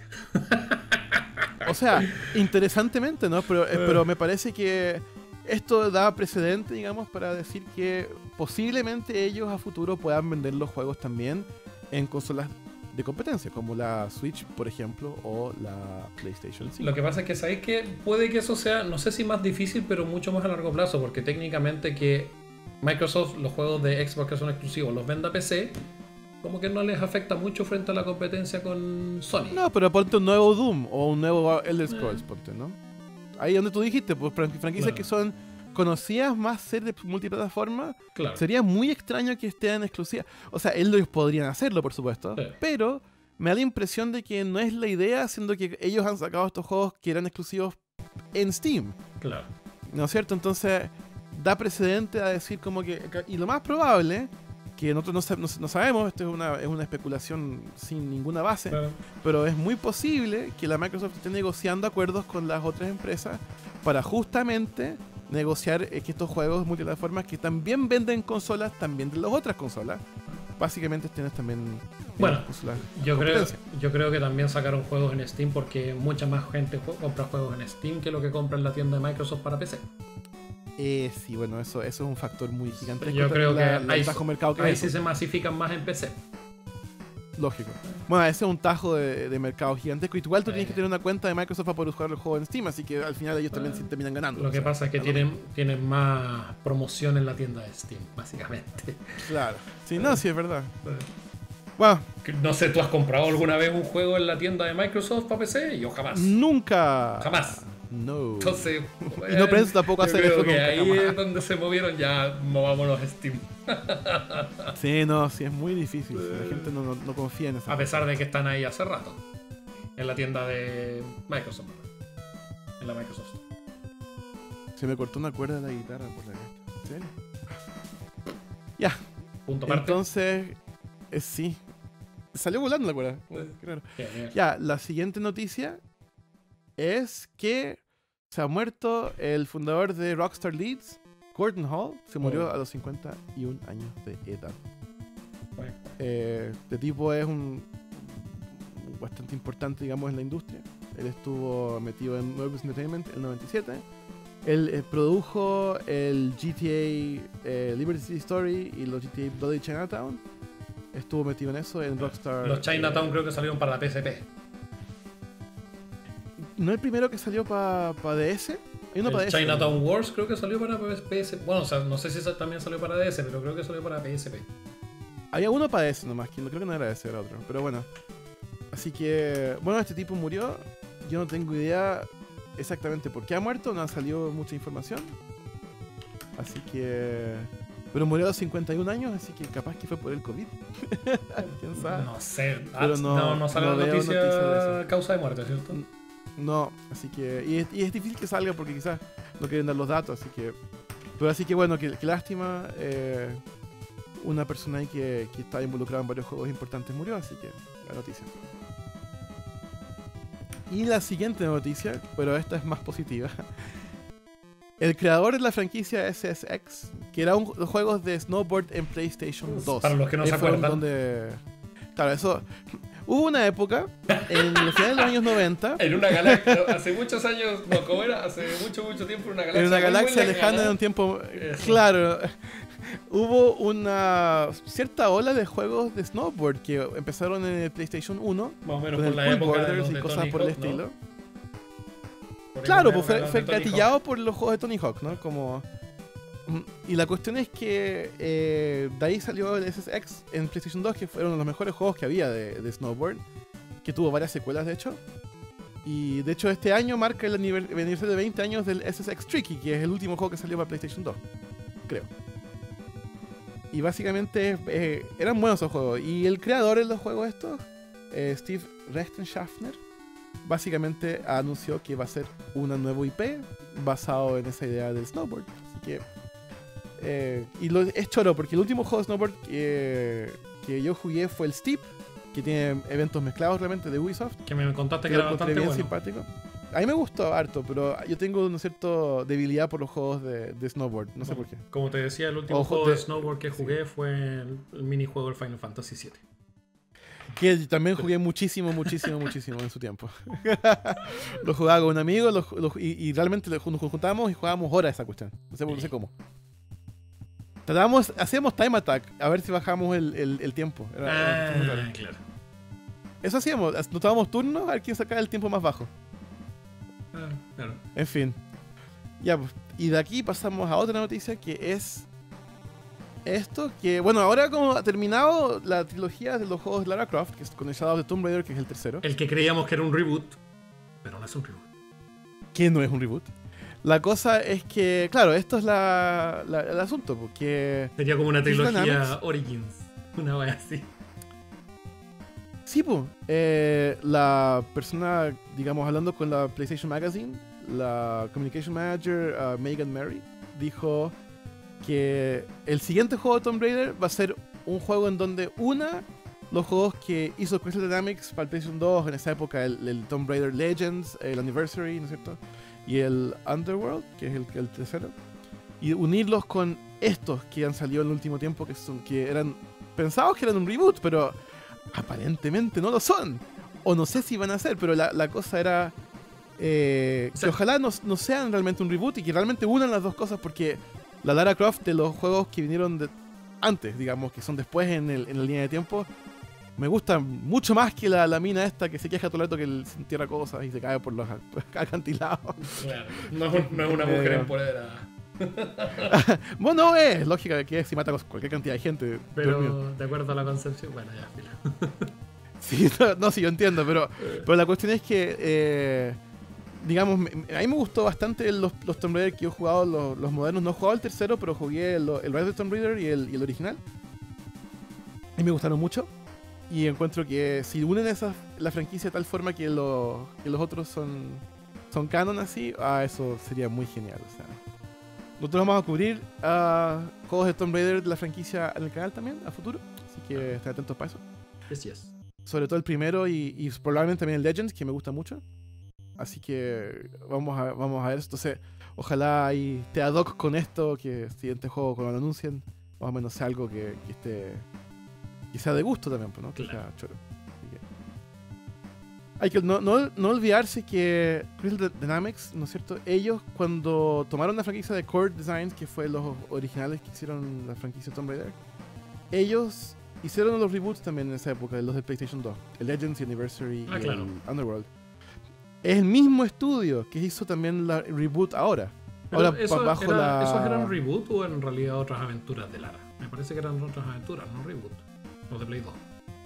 O sea, interesantemente, ¿no? Pero, eh, pero me parece que esto da precedente, digamos, para decir que posiblemente ellos a futuro puedan vender los juegos también en consolas de competencia, como la Switch, por ejemplo, o la PlayStation cinco. Lo que pasa es que sabéis que puede que eso sea, no sé si más difícil, pero mucho más a largo plazo, porque técnicamente que Microsoft, los juegos de Xbox que son exclusivos, los venda a P C, como que no les afecta mucho frente a la competencia con Sony. No, pero ponte un nuevo Doom o un nuevo Elder Scrolls, ponte, ¿no? Ahí donde tú dijiste, pues fran- franquicias Claro. que son conocidas más ser de multiplataforma, Claro. sería muy extraño que estén exclusivas. O sea, ellos podrían hacerlo, por supuesto, Sí. pero me da la impresión de que no es la idea, siendo que ellos han sacado estos juegos que eran exclusivos en Steam, Claro. ¿no es cierto? Entonces, da precedente a decir como que... Y lo más probable, que nosotros no, sa- no, no sabemos, esto es una, es una especulación sin ninguna base, Claro. pero es muy posible que la Microsoft esté negociando acuerdos con las otras empresas para justamente negociar eh, que estos juegos multiplataformas que también venden consolas, también de las otras consolas, básicamente estén también en Bueno, las consolas Yo creo, competencia. yo creo que también sacaron juegos en Steam porque mucha más gente jue- compra juegos en Steam que lo que compra en la tienda de Microsoft para P C. Eh, sí, bueno, eso, eso es un factor muy gigantesco. Yo creo también que la- ahí, el bajo mercado que ahí hay, sí se masifican más en P C. lógico. Bueno, ese es un tajo de, de mercado gigantesco. Y igual tú Eh. tienes que tener una cuenta de Microsoft para poder jugar el juego en Steam, así que al final ellos también Eh. sí terminan ganando. Lo o que sea, pasa es que da lo tienen, tienen más promoción en la tienda de Steam, básicamente. mismo. Claro. Sí, no, sí, es verdad. Bueno, No sé, ¿tú has comprado alguna vez un juego en la tienda de Microsoft para P C? Yo jamás. nunca. Jamás. No. Entonces, Y no pienso tampoco yo hacer creo eso que nunca, ahí jamás. es donde se movieron ya, movámonos a Steam. Sí, no, sí, es muy difícil. La gente no, no, no confía en eso. A pesar de que están ahí hace rato. En la tienda de Microsoft. En la Microsoft. Se me cortó una cuerda de la guitarra por la vista. ¿En serio? Ya, Punto aparte. entonces, eh, sí. Salió volando la cuerda. Eh. Claro. Genial. Ya, la siguiente noticia es que se ha muerto el fundador de Rockstar Leeds, Gordon Hall. Se murió Oh. a los cincuenta y un años de edad. Bueno, Eh, este tipo es un bastante importante, digamos, en la industria. Él estuvo metido en Nuevos Entertainment en el noventa y siete. Él eh, produjo el G T A eh, Liberty City Story y los G T A Bloody Chinatown. Estuvo metido en eso, en Rockstar. Los Chinatown eh, creo que salieron para la P S P. ¿No el primero que salió para pa D S? Hay uno El para D S. Chinatown Wars creo que salió para P S P. Bueno, o sea, no sé si esa también salió para D S, pero creo que salió para P S P. Había uno para D S nomás, que no- creo que no era ese, era otro. Pero bueno. Así que, bueno, este tipo murió. Yo no tengo idea exactamente por qué ha muerto, no ha salido mucha información. Así que... Pero murió a los cincuenta y un años, así que capaz que fue por el COVID. ¿Quién sabe? No sé. Pero Ah, no- no, no sale no la veo noticia, noticia de eso. causa de muerte, ¿cierto? No, así que... Y es, y es difícil que salga porque quizás no quieren dar los datos, así que... Pero así que bueno, que, que lástima. eh, una persona ahí que, que estaba involucrada en varios juegos importantes murió, así que la noticia. Y la siguiente noticia, pero esta es más positiva. El creador de la franquicia S S X, que era un los juegos de snowboard en PlayStation dos. Para los que no eh, se fueron acuerdan. donde- Claro, eso... Hubo una época, en los finales de los años noventa, En una galaxia, hace muchos años, no, ¿cómo era? Hace mucho, mucho tiempo, en una galaxia. en una muy, muy galaxia lejana de un tiempo... Eso. Claro, hubo una cierta ola de juegos de snowboard que empezaron en el PlayStation uno, Más o menos con por el la Cool época de Borders los y de cosas Tony por el Hawk, ¿no? estilo. Por ahí Claro, por la pues fue, época fue de Tony Hawk. gatillado por los juegos de Tony Hawk, ¿no? Como... Mm, Y la cuestión es que eh, de ahí salió el S S X en PlayStation dos, que fueron los mejores juegos que había de, de snowboard. que tuvo varias secuelas de hecho. Y de hecho este año marca el aniversario de veinte años del S S X Tricky, que es el último juego que salió para PlayStation dos, creo. Y básicamente eh, eran buenos esos juegos. Y el creador de los juegos estos, eh, Steve Rechtenschaffner, básicamente anunció que va a ser una nueva I P basado en esa idea del snowboard. Así que... Eh, y lo, es choro, porque el último juego de snowboard que, que yo jugué fue el Steep, que tiene eventos mezclados realmente de Ubisoft. Que me contaste que era bastante bien bueno. Simpático. A mí me gustó harto, pero yo tengo una cierta debilidad por los juegos de, de snowboard, no sé bueno, por qué. Como te decía, el último Ojo juego de, de snowboard que jugué sí. fue el, el minijuego del Final Fantasy siete. Que también jugué muchísimo, muchísimo, muchísimo en su tiempo. Lo jugaba con un amigo lo, lo, y, y realmente nos juntábamos y jugábamos horas esa cuestión. No sé, no sé cómo. Tratábamos, hacíamos time attack a ver si bajamos el, el, el tiempo. Era, ah, era claro. Eso hacíamos, nos tomábamos turnos a ver quién sacaba el tiempo más bajo. Ah, claro. En fin. Ya, pues, y de aquí pasamos a otra noticia que es esto, que bueno, ahora como ha terminado la trilogía de los juegos de Lara Croft, que es con el Shadow of the Tomb Raider, que es el tercero. El que creíamos que era un reboot, pero no es un reboot. ¿Qué no es un reboot? La cosa es que, claro, esto es la, la, el asunto, porque... Sería como una trilogía Origins, una wea así. Sí, pues, eh, la persona, digamos, hablando con la PlayStation Magazine, la Communication Manager, uh, Megan Mary, dijo que el siguiente juego de Tomb Raider va a ser un juego en donde una, los juegos que hizo Crystal Dynamics para el PlayStation dos en esa época, el, el Tomb Raider Legends, el Anniversary, ¿no es cierto? Y el Underworld, que es el, el tercero, y unirlos con estos que han salido en el último tiempo, que son que eran pensados que eran un reboot, pero aparentemente no lo son. O no sé si van a ser, pero la, la cosa era eh, o sea, que ojalá no, no sean realmente un reboot y que realmente unan las dos cosas, porque la Lara Croft de los juegos que vinieron de antes, digamos, que son después en, el, en la línea de tiempo, me gusta mucho más que la, la mina esta que se queja todo el rato que él se entierra cosas y se cae por los acantilados. Claro, no, no es una mujer empoderada. Bueno, no es lógica que si mata a cualquier cantidad de gente. Pero de acuerdo a la concepción, bueno, ya, fila. Sí, no, no, sí, yo entiendo, pero, pero la cuestión es que, eh, digamos, me, a mí me gustó bastante los, los Tomb Raider que yo he jugado, los, los modernos. No he jugado el tercero, pero jugué el, el Rise of Tomb Raider y el, y el original. Y me gustaron mucho. Y encuentro que si unen esa, la franquicia de tal forma que, lo, que los otros son, son canon así, ah, eso sería muy genial. O sea, nosotros vamos a cubrir uh, juegos de Tomb Raider de la franquicia en el canal también, a futuro. Así que estén atentos para eso. Yes, yes. Sobre todo el primero y, y probablemente también el Legends, que me gusta mucho. Así que vamos a, vamos a ver esto. Entonces, ojalá ahí te ad hoc con esto, que el siguiente juego cuando lo anuncien, más o menos sea algo que, que esté... que sea de gusto también, ¿no? Que claro. sea choro. Que... Hay que no, no, no olvidarse que Crystal Dynamics, ¿no es cierto? Ellos cuando tomaron la franquicia de Core Designs, que fue los originales que hicieron la franquicia Tomb Raider, ellos hicieron los reboots también en esa época, los de PlayStation dos, el Legends, el Anniversary ah, y claro. el Underworld. Es el mismo estudio que hizo también la reboot ahora. Pero ahora eso bajo era, la... ¿Esos eran reboot o en realidad otras aventuras de Lara? Me parece que eran otras aventuras, no reboot. Los de Play dos.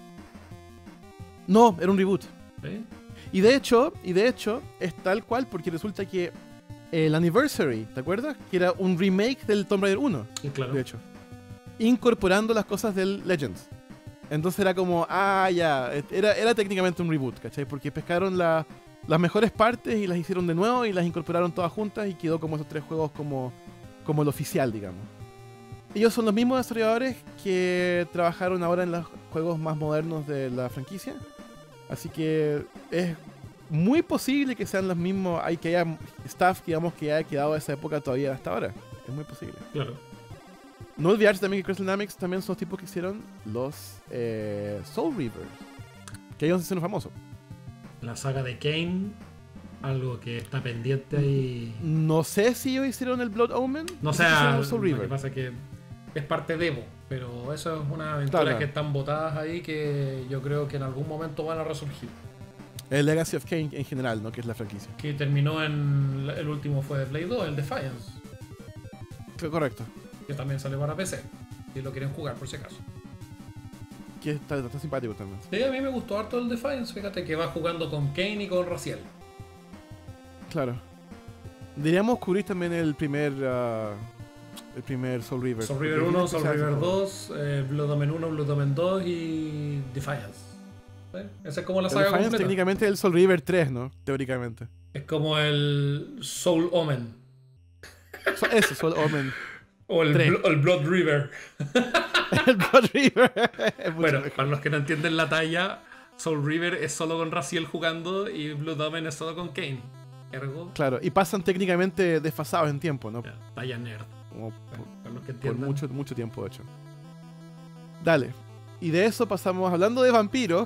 No, era un reboot. ¿Eh? Y de hecho, y de hecho, es tal cual porque resulta que el Anniversary, ¿te acuerdas? Que era un remake del Tomb Raider uno. Sí, claro. De hecho. Incorporando las cosas del Legends. Entonces era como, ah, ya, era, era técnicamente un reboot, ¿cachai? Porque pescaron la, las mejores partes y las hicieron de nuevo y las incorporaron todas juntas y quedó como esos tres juegos como, como el oficial, digamos. Ellos son los mismos desarrolladores que trabajaron ahora en los juegos más modernos de la franquicia. Así que es muy posible que sean los mismos, hay que haya staff, digamos, que haya quedado de esa época todavía hasta ahora. Es muy posible. Claro. No olvidarse también que Crystal Dynamics también son los tipos que hicieron los eh, Soul Reavers, que ellos se hicieron famosos. La saga de Kane, algo que está pendiente ahí. No sé si ellos hicieron el Blood Omen. No sé, lo que pasa es que es parte de Evo, pero eso es una aventura claro. que están botadas ahí que yo creo que en algún momento van a resurgir. El Legacy of Kain en general, ¿no? Que es la franquicia. Que terminó en... el último fue de Play dos, el Defiance. Correcto. Que también sale para P C, si lo quieren jugar por si acaso. que está, está simpático también. Sí, a mí me gustó harto el Defiance, fíjate que va jugando con Kane y con Raziel. Claro. Deberíamos cubrir también el primer uh, el primer Soul River. Soul River uno, Soul River dos, eh, Blood Omen uno, Blood Omen dos y Defiance. ¿Sí? Esa es como la saga Defiance completa. Técnicamente el Soul River tres, ¿no? Teóricamente. Es como el Soul Omen. So, ese, Soul Omen. O el, bl el Blood River. El Blood River. Bueno, mejor. para los que no entienden la talla, Soul River es solo con Raziel jugando y Blood Omen es solo con Kane. Ergo. Claro, y pasan técnicamente desfasados en tiempo, ¿no? Ya, talla nerd. Como Bueno, para los que por entiendan. mucho, mucho tiempo, de hecho. Dale. Y de eso pasamos, hablando de vampiros.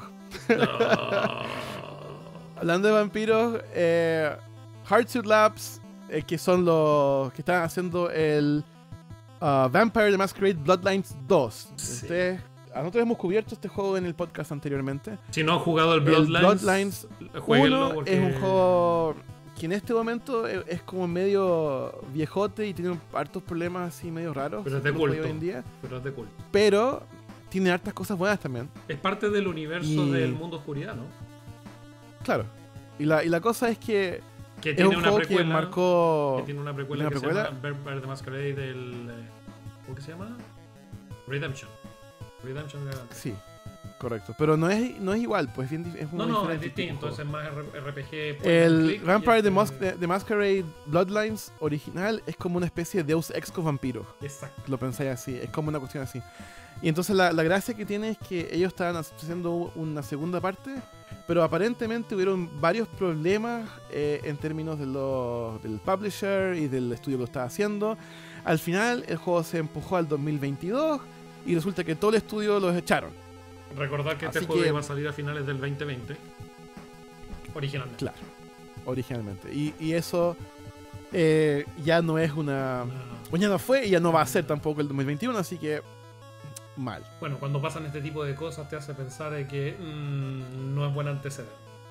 No. Hablando de vampiros, eh, Hardsuit Labs, eh, que son los que están haciendo el uh, Vampire the Masquerade Bloodlines dos. Sí. Ustedes, a nosotros hemos cubierto este juego en el podcast anteriormente. Si no han jugado el El Bloodlines, Bloodlines jueguenlo uno porque es un juego que en este momento es, es como medio viejote y tiene hartos problemas así medio raros. Pero es de los juegos culto. hoy en día, Pero es de culto. pero tiene hartas cosas buenas también. Es parte del universo Y- del mundo oscuridad, ¿no? Claro. Y la, y la cosa es que Que es tiene un una juego que precuela. marcó... Que tiene una precuela ¿Una que precuela? se llama Vampire the Masquerade del... eh, ¿Cómo que se llama? Redemption. Redemption de la- Sí, correcto. Pero no es, no es igual, pues bien, dif- es un No, no, es diferente tipo de distinto. juego. Es más R P G. point and El click, y Vampire the, este- Mas the Masquerade Bloodlines original es como una especie de Deus Ex con vampiros. Exacto. Lo pensáis así, es como una cuestión así. Y entonces la, la gracia que tiene es que ellos estaban haciendo una segunda parte, pero aparentemente hubieron varios problemas eh, en términos de los, del publisher y del estudio que lo estaba haciendo. Al final el juego se empujó al dos mil veintidós y resulta que todo el estudio los echaron. Recordar que este Así juego que- iba a salir a finales del veinte veinte. Originalmente. Claro, originalmente. Y, y eso eh, ya no es una... Ah, Pues ya no fue y ya no va a ser tampoco el dos mil veintiuno, así que mal. Bueno, cuando pasan este tipo de cosas te hace pensar de que mmm, no es buen antecedente.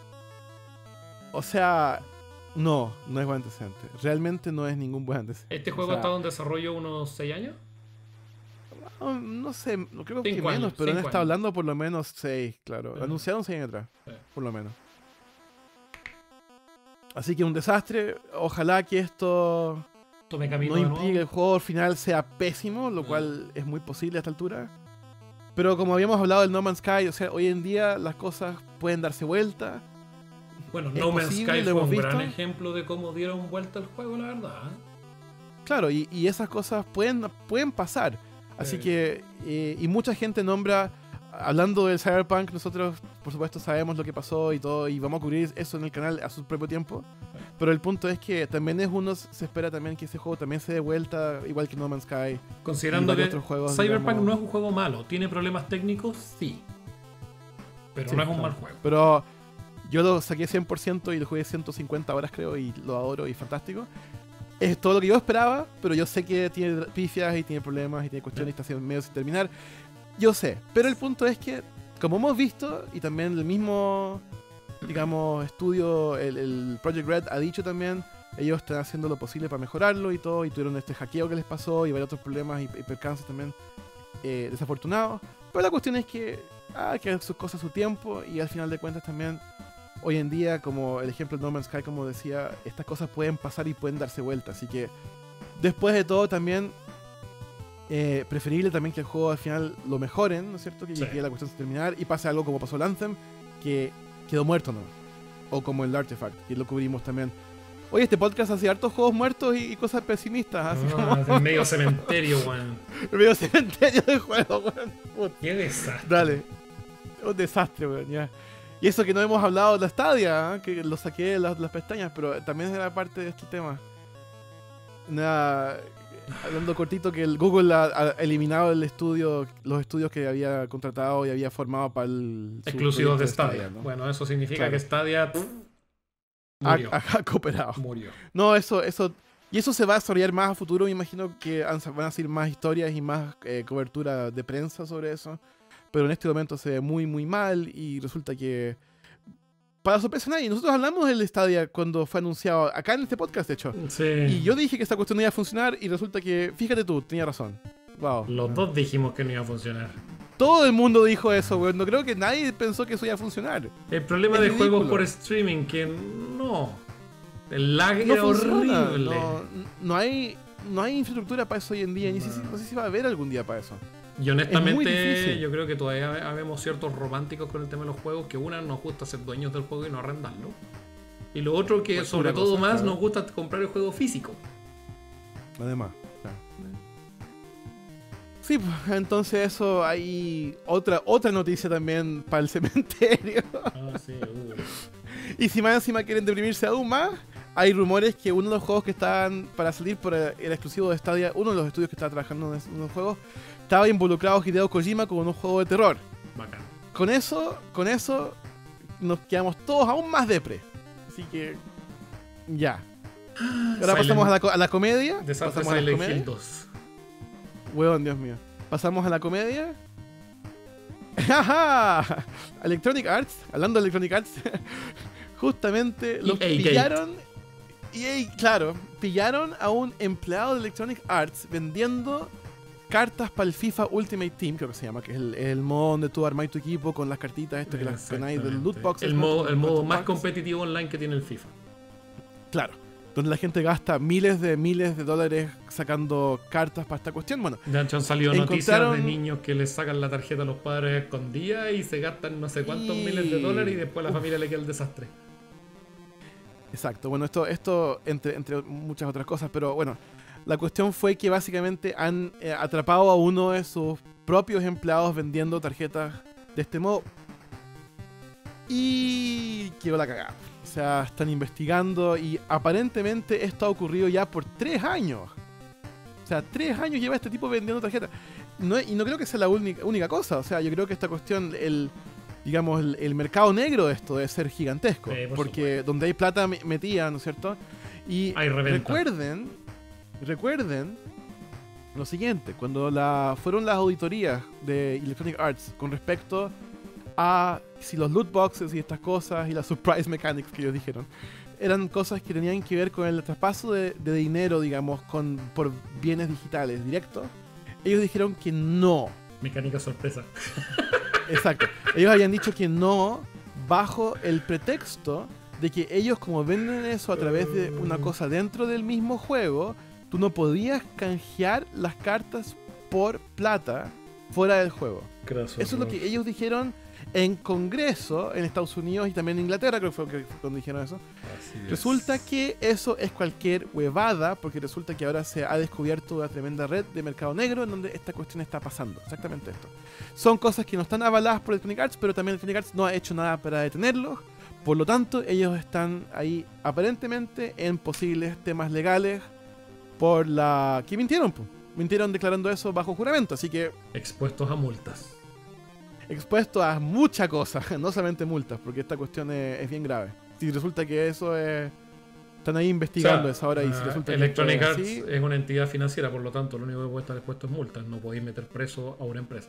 O sea, no, no es buen antecedente. Realmente no es ningún buen antecedente. ¿Este juego O ha sea, estado en desarrollo unos seis años? No, no sé, no creo que Cinco menos, años, pero han cinco estado años. hablando por lo menos seis, claro. Ajá. Anunciaron seis años atrás, Sí. por lo menos. Así que un desastre. Ojalá que esto Tome camino no de implique que el nuevo. juego al final sea pésimo, lo Mm. cual es muy posible a esta altura. Pero como habíamos hablado del No Man's Sky, o sea, hoy en día las cosas pueden darse vuelta. Bueno, es No Man's posible, Sky lo fue hemos un gran visto. ejemplo de cómo dieron vuelta el juego, la verdad. ¿eh? Claro, y, y esas cosas pueden, pueden pasar. Así Sí. que, eh, y mucha gente nombra, hablando del Cyberpunk, nosotros por supuesto sabemos lo que pasó y todo, y vamos a cubrir eso en el canal a su propio tiempo. Pero el punto es que también es uno, se espera también que ese juego también se dé vuelta, igual que No Man's Sky. Considerando Y que varios otros juegos, Cyberpunk digamos. no es un juego malo, tiene problemas técnicos, sí. Pero Sí, no es un claro. mal juego. Pero yo lo saqué cien por ciento y lo jugué ciento cincuenta horas creo, y lo adoro y fantástico. Es todo lo que yo esperaba, pero yo sé que tiene pifias y tiene problemas y tiene cuestiones y está haciendo medio sin terminar. Yo sé, pero el punto es que, como hemos visto, y también el mismo, digamos, estudio, el, el Project Red ha dicho también, ellos están haciendo lo posible para mejorarlo y todo, y tuvieron este hackeo que les pasó y varios otros problemas y, y percances también eh, desafortunados. Pero la cuestión es que hay que hacer sus cosas a su tiempo y al final de cuentas también, hoy en día, como el ejemplo de No Man's Sky, como decía, estas cosas pueden pasar y pueden darse vuelta. Así que, después de todo, también eh, preferible también que el juego al final lo mejoren, ¿no es cierto? Que Sí. llegue la cuestión de terminar y pase algo como pasó el Anthem, que quedó muerto, ¿no? O como el Artifact, que lo cubrimos también. Oye, este podcast hace hartos juegos muertos y, y cosas pesimistas, así Ah, como en medio cementerio, weón. medio cementerio de juego, weón. Puta. Qué desastre. Dale. Un desastre, weón, ya. Y eso que no hemos hablado de la Stadia, ¿eh? Que lo saqué de las, las pestañas, pero también era parte de este tema. Nada, hablando cortito, que el Google ha, ha eliminado el estudio, los estudios que había contratado y había formado para el... su Exclusivos de proyecto Stadia. ¿no? Bueno, eso significa Claro. que Stadia pff, Ha, murió. ha- ha cooperado. Murió. No, eso, eso... Y eso se va a desarrollar más a futuro, me imagino que han- van a salir más historias y más eh, cobertura de prensa sobre eso. Pero en este momento se ve muy, muy mal y resulta que... Para sorpresa de nadie, nosotros hablamos del Stadia cuando fue anunciado, acá en este podcast de hecho. Sí. Y yo dije que esta cuestión no iba a funcionar y resulta que, fíjate tú, tenía razón. Wow. Los dos dijimos que no iba a funcionar. Todo el mundo dijo eso, weón. No creo que nadie pensó que eso iba a funcionar. El problema es de ridículo. juegos por streaming, que no. El lag no era funciona, horrible. No, no hay no hay infraestructura para eso hoy en día. No. Ni si, no sé si va a haber algún día para eso. Y honestamente, yo creo que todavía habemos ciertos románticos con el tema de los juegos, que una nos gusta ser dueños del juego y no arrendarlo. Y lo otro que pues sobre todo cosa, más claro. nos gusta comprar el juego físico. Además, claro. Sí, pues, entonces eso hay otra otra noticia también para el cementerio. Ah, sí, uh. Y si más encima quieren deprimirse aún más, hay rumores que uno de los juegos que estaban para salir por el, el exclusivo de Stadia, uno de los estudios que estaba trabajando en unos juegos, estaba involucrado Hideo Kojima con un juego de terror. Bacán. Con eso, con eso nos quedamos todos aún más depre. Así que ya. Ahora Silent, pasamos a la, a la comedia. Desastre pasamos Silent a la comedia. Hill dos. Huevón, Dios mío. Pasamos a la comedia. ¡Jaja! Electronic Arts, hablando de Electronic Arts, justamente los E A pillaron. E A, claro, pillaron a un empleado de Electronic Arts vendiendo cartas para el FIFA Ultimate Team, creo que se llama, que es el, el modo donde tú armáis tu equipo con las cartitas estas que las ganáis del loot box. El modo, el modo más competitivo online que tiene el FIFA. Claro, donde la gente gasta miles de miles de dólares sacando cartas para esta cuestión. Bueno, de hecho han salido noticias de niños que les sacan la tarjeta a los padres escondidas y se gastan no sé cuántos y... miles de dólares y después a la Uf. familia le queda el desastre. Exacto, bueno, esto, esto entre, entre muchas otras cosas, pero bueno, la cuestión fue que básicamente han eh, atrapado a uno de sus propios empleados vendiendo tarjetas de este modo y quedó la cagada. O sea, están investigando y aparentemente esto ha ocurrido ya por tres años. O sea, tres años lleva este tipo vendiendo tarjetas. No, y no creo que sea la única, única cosa. O sea, yo creo que esta cuestión, el digamos, el, el mercado negro de esto debe ser gigantesco. Sí, por porque supuesto. Donde hay plata metida, ¿no es cierto? Y hay recuerden, recuerden lo siguiente. Cuando la, fueron las auditorías de Electronic Arts con respecto a si los loot boxes y estas cosas y las surprise mechanics que ellos dijeron eran cosas que tenían que ver con el traspaso de, de dinero, digamos, con por bienes digitales directos, ellos dijeron que no. Mecánica sorpresa. Exacto. Ellos habían dicho que no bajo el pretexto de que ellos, como venden eso a través de una cosa dentro del mismo juego, tú no podías canjear las cartas por plata fuera del juego. Gracias, eso es lo que ellos dijeron en Congreso en Estados Unidos y también en Inglaterra, creo que fue cuando dijeron eso. Así resulta es. que eso es cualquier huevada, porque resulta que ahora se ha descubierto una tremenda red de mercado negro en donde esta cuestión está pasando. Exactamente esto. Son cosas que no están avaladas por Electronic Arts, pero también Electronic Arts no ha hecho nada para detenerlos. Por lo tanto, ellos están ahí aparentemente en posibles temas legales por la... que mintieron, pues. Mintieron declarando eso bajo juramento, así que... expuestos a multas. Expuesto a mucha cosa, no solamente multas, porque esta cuestión es, es bien grave. Si resulta que eso es... están ahí investigando, o sea, esa hora y si resulta uh, Electronic que Arts así, es una entidad financiera, por lo tanto lo único que puede estar expuesto es multas. No podéis meter preso a una empresa.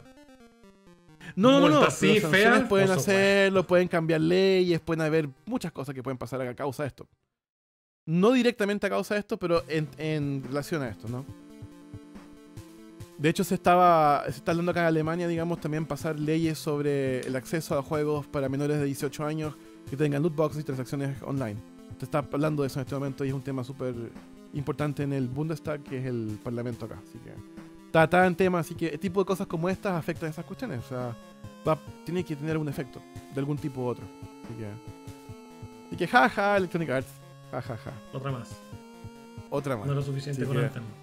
No, no, no, no. Sí, feas, pueden hacerlo, pueden cambiar leyes, pueden haber muchas cosas que pueden pasar a causa de esto. No directamente a causa de esto, pero en, en relación a esto, ¿no? De hecho, se estaba se está hablando acá en Alemania, digamos, también pasar leyes sobre el acceso a juegos para menores de dieciocho años que tengan loot boxes y transacciones online. Se está hablando de eso en este momento y es un tema súper importante en el Bundestag, que es el parlamento acá. Así que está, está en tema, así que el tipo de cosas como estas afectan a esas cuestiones. O sea, va, tiene que tener un efecto de algún tipo u otro. Así que, así que jaja, ja, Electronic Arts. Jajaja. Ja, ja. Otra más. Otra más. No lo suficiente así con que, Anthem.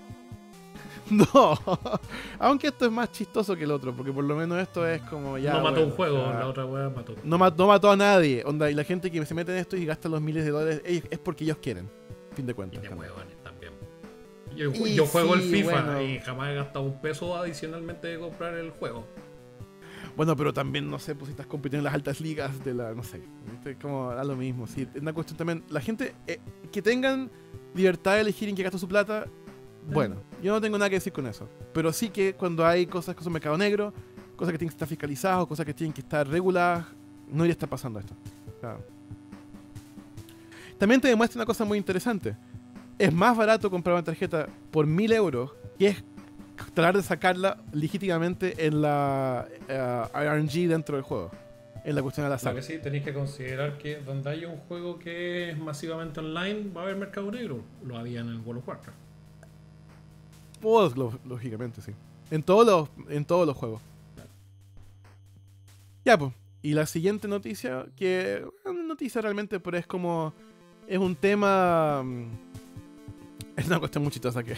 No, aunque esto es más chistoso que el otro, porque por lo menos esto es como ya... No mató bueno, un juego, o sea, la otra wea mató. No, mat, no mató a nadie, onda, y la gente que se mete en esto y gasta los miles de dólares es porque ellos quieren, fin de cuentas. Y de huevones también. Yo, yo juego sí, el FIFA bueno, y jamás he gastado un peso adicionalmente de comprar el juego. Bueno, pero también, no sé, pues si estás compitiendo en las altas ligas de la, no sé, es como da lo mismo, sí, es una cuestión también, la gente, eh, que tengan libertad de elegir en qué gasta su plata. Bueno, yo no tengo nada que decir con eso. Pero sí que cuando hay cosas que son mercado negro, cosas que tienen que estar fiscalizadas, cosas que tienen que estar reguladas, no debería estar pasando esto. Claro. También te demuestra una cosa muy interesante. Es más barato comprar una tarjeta por mil euros, que es tratar de sacarla legítimamente en la uh, R N G dentro del juego. En la cuestión del azar. Lo que sí, tenéis que considerar que donde haya un juego que es masivamente online, va a haber mercado negro. Lo había en el World of Warcraft. Oh, lógicamente, sí. En todos los, en todos los juegos. Claro. Ya, pues. Y la siguiente noticia, que es una noticia realmente, pero es como... Es un tema... Es una cuestión muy chistosa que...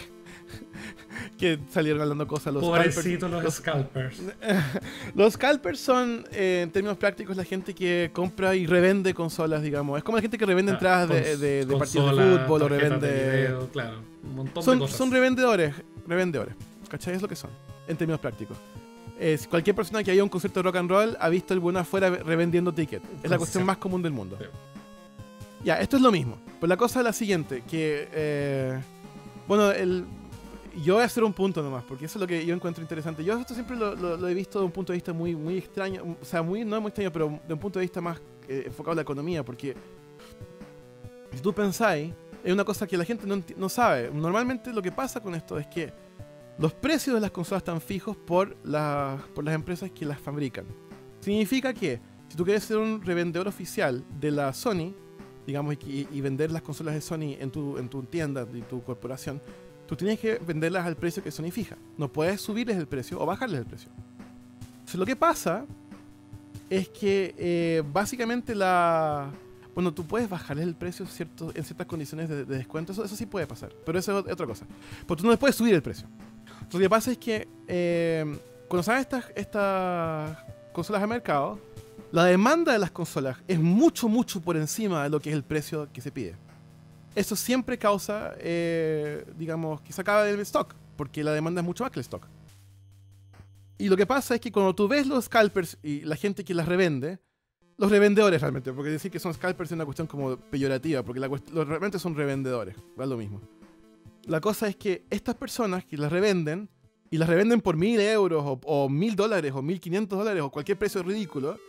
que salieron hablando cosas los Pobrecitos los, los scalpers. Los scalpers son, eh, en términos prácticos, la gente que compra y revende consolas, digamos. Es como la gente que revende ah, entradas de, de, de partidos de fútbol o revende... De video, claro, un montón son, de cosas. Son revendedores, revendedores. ¿Cachai? Es lo que son, en términos prácticos. Eh, si cualquier persona que haya un concierto de rock and roll ha visto el bueno afuera revendiendo tickets. Es la cuestión más común del mundo. Sí. Ya, esto es lo mismo. Pues la cosa es la siguiente, que... Eh, bueno, el... Yo voy a hacer un punto nomás, porque eso es lo que yo encuentro interesante. Yo esto siempre lo, lo, lo he visto de un punto de vista muy, muy extraño, o sea, muy, no muy extraño, pero de un punto de vista más eh, enfocado en la economía, porque si tú pensáis, es una cosa que la gente no, no sabe. Normalmente lo que pasa con esto es que los precios de las consolas están fijos por, la, por las empresas que las fabrican. Significa que si tú quieres ser un revendedor oficial de la Sony, digamos, y, y vender las consolas de Sony en tu, en tu tienda, de tu corporación, tú tienes que venderlas al precio que Sony fija. No puedes subirles el precio o bajarles el precio. Entonces, lo que pasa es que eh, básicamente la... Bueno, tú puedes bajarles el precio cierto, en ciertas condiciones de, de descuento. Eso, eso sí puede pasar. Pero eso es otra cosa. Pero tú no les puedes subir el precio. Entonces, lo que pasa es que eh, cuando salen estas, estas consolas al mercado, la demanda de las consolas es mucho, mucho por encima de lo que es el precio que se pide. Eso siempre causa, eh, digamos, que se acaba del stock, porque la demanda es mucho más que el stock. Y lo que pasa es que cuando tú ves los scalpers y la gente que las revende, los revendedores realmente, porque decir que son scalpers es una cuestión como peyorativa, porque la cuest- los realmente son revendedores, es lo mismo. La cosa es que estas personas que las revenden, y las revenden por mil euros, o, o mil dólares, o mil quinientos dólares, o cualquier precio ridículo,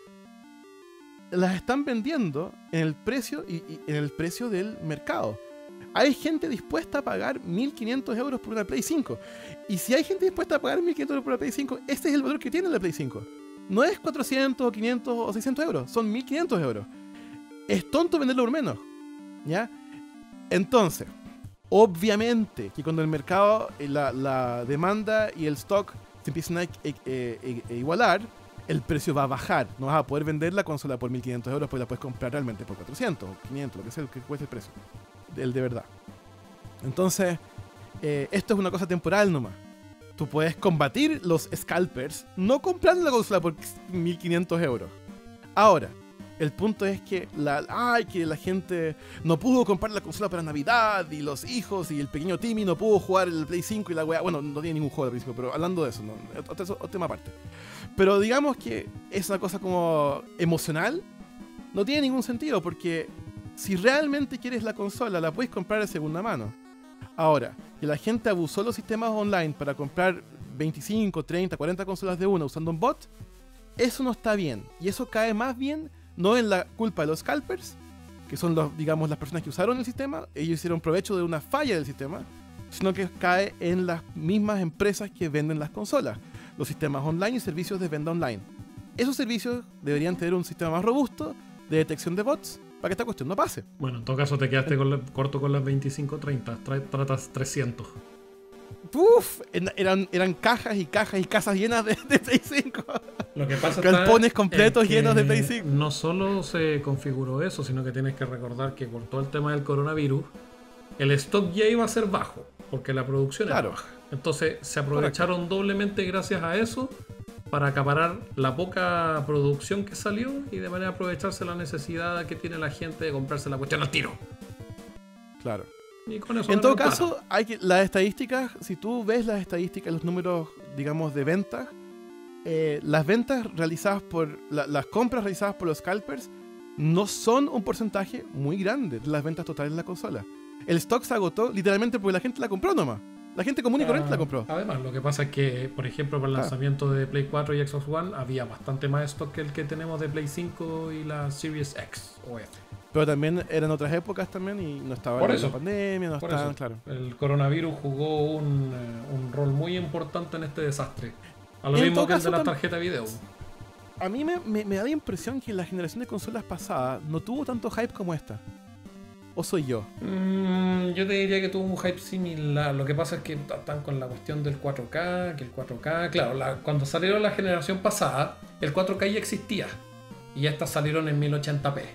las están vendiendo en el precio y, y en el precio del mercado. Hay gente dispuesta a pagar mil quinientos euros por una Play cinco. Y si hay gente dispuesta a pagar mil quinientos euros por una Play cinco, este es el valor que tiene la Play cinco. No es cuatrocientos, o quinientos o seiscientos euros, son mil quinientos euros. Es tonto venderlo por menos, ¿ya? Entonces, obviamente que cuando el mercado, la, la demanda y el stock se empiezan a e, e, e, e igualar, el precio va a bajar. No vas a poder vender la consola por mil quinientos euros, porque la puedes comprar realmente por cuatrocientos, quinientos, lo que sea que cueste el precio. El de verdad. Entonces, eh, esto es una cosa temporal nomás. Tú puedes combatir los scalpers no comprando la consola por mil quinientos euros. Ahora, el punto es que la, ay, que la gente no pudo comprar la consola para Navidad, y los hijos y el pequeño Timmy no pudo jugar el Play cinco y la weá. Bueno, no tiene ningún juego al principio, pero hablando de eso, ¿no? Otro, otro tema aparte. Pero digamos que es una cosa como emocional. No tiene ningún sentido, porque si realmente quieres la consola, la puedes comprar de segunda mano. Ahora, que la gente abusó los sistemas online para comprar veinticinco, treinta, cuarenta consolas de una usando un bot, eso no está bien. Y eso cae más bien no en la culpa de los scalpers, que son los, digamos, las personas que usaron el sistema, ellos hicieron provecho de una falla del sistema, sino que cae en las mismas empresas que venden las consolas, los sistemas online y servicios de venta online. Esos servicios deberían tener un sistema más robusto de detección de bots para que esta cuestión no pase. Bueno, en todo caso te quedaste con la, corto con las veinticinco treinta, Tra- tratas trescientos. Uf, eran, eran cajas y cajas y casas llenas de, de Play cinco. Lo que pasa Galpones completos es que llenos de Play cinco. No solo se configuró eso, sino que tienes que recordar que por todo el tema del coronavirus, el stock ya iba a ser bajo, porque la producción claro. era baja. Entonces se aprovecharon Correcto. doblemente gracias a eso para acaparar la poca producción que salió y de manera aprovecharse la necesidad que tiene la gente de comprarse la cuestión al tiro. Claro. Y con eso en todo caso, hay que, las estadísticas, si tú ves las estadísticas, los números, digamos, de ventas, eh, las ventas realizadas por, la, las compras realizadas por los scalpers no son un porcentaje muy grande de las ventas totales de la consola. El stock se agotó literalmente porque la gente la compró nomás. La gente común y corriente ah, la compró. Además, lo que pasa es que, por ejemplo, para el lanzamiento ah. de Play cuatro y Xbox One había bastante más stock que el que tenemos de Play cinco y la Series X o F. Pero también eran otras épocas también y no estaba Por la eso. pandemia, no Por estaban, eso. claro. El coronavirus jugó un, eh, un rol muy importante en este desastre. A lo En mismo todo que el de caso, las tam- tarjetas video. A mí me, me- me da la impresión que la generación de consolas pasada no tuvo tanto hype como esta. ¿O soy yo? Mm, yo te diría que tuvo un hype similar. Lo que pasa es que están con la cuestión del cuatro K, que el cuatro K, claro, la- cuando salieron la generación pasada, el cuatro K ya existía. Y estas salieron en mil ochenta p.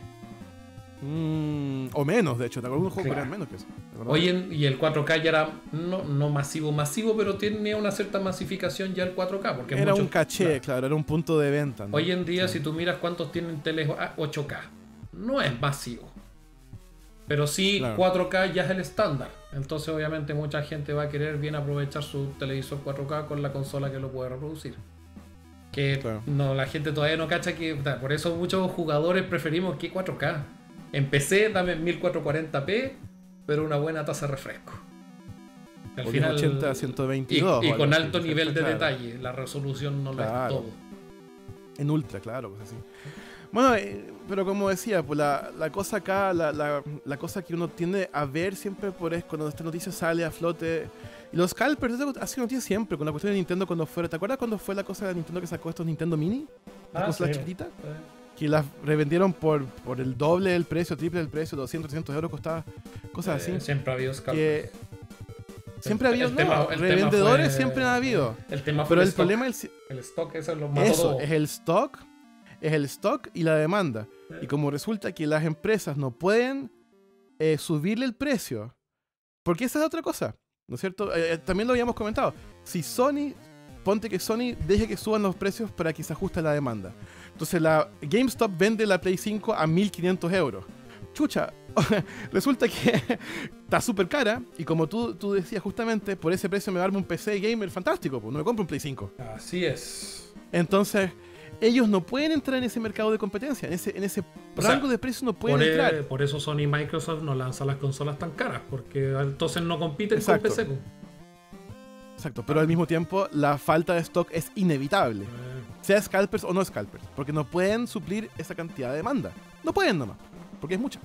Mm, o menos, de hecho. ¿Te acuerdas de un juego que Claro. eran menos que eso? ¿Te acuerdas? Hoy en, y el cuatro K ya era no, no masivo, masivo, pero tenía una cierta masificación ya el cuatro K. Porque Era muchos- un caché, claro. claro, era un punto de venta, ¿no? Hoy en día, Sí. si tú miras cuántos tienen teles ocho K, no es masivo. Pero sí, Claro. cuatro K ya es el estándar. Entonces, obviamente, mucha gente va a querer bien aprovechar su televisor cuatro K con la consola que lo puede reproducir. Que Claro. no, la gente todavía no cacha que. Por eso muchos jugadores preferimos que cuatro K. En P C, dame mil cuatrocientos cuarenta p, pero una buena tasa de refresco. Al O final, mil ochenta a ciento veintidós y, y o con algo así, alto nivel de claro. detalle. La resolución no lo Claro. es todo. En ultra, claro, cosas así. Bueno, eh, pero como decía, pues la, la cosa acá, la, la, la cosa que uno tiende a ver siempre por es cuando esta noticia sale a flote. Y los scalpers, eso ha sido noticia siempre, con la cuestión de Nintendo cuando fue. ¿Te acuerdas cuando fue la cosa de Nintendo que sacó estos Nintendo Mini? Las Ah, consolas sí. chiquititas. Eh. Que las revendieron por, por el doble del precio, triple del precio, doscientos, trescientos euros costaba. Cosas Eh, así. siempre ha habido scalpers. Que siempre ha El- habido, el no, tema- el tema revendedores fue- siempre ha habido. El tema fue Pero el stock. problema es El stock, eso lo mató eso, todo. es el stock, es el stock y la demanda. Y como resulta que las empresas no pueden eh, subirle el precio, porque esa es otra cosa, ¿no es cierto? Eh, eh, también lo habíamos comentado. Si Sony, ponte que Sony deje que suban los precios para que se ajuste a la demanda. Entonces la GameStop vende la Play cinco a mil quinientos euros. Chucha, resulta que está súper cara y como tú, tú decías justamente, por ese precio me va a darme un P C gamer fantástico, pues no me compro un Play cinco. Así es. Entonces, ellos no pueden entrar en ese mercado de competencia, en ese, en ese O sea, rango de precios no pueden Por, entrar. e- por eso Sony y Microsoft no lanzan las consolas tan caras, porque entonces no compiten Exacto. con P C. po. Exacto, pero al mismo tiempo la falta de stock es inevitable, Eh, sea scalpers o no scalpers, porque no pueden suplir esa cantidad de demanda. No pueden nomás, porque es mucha.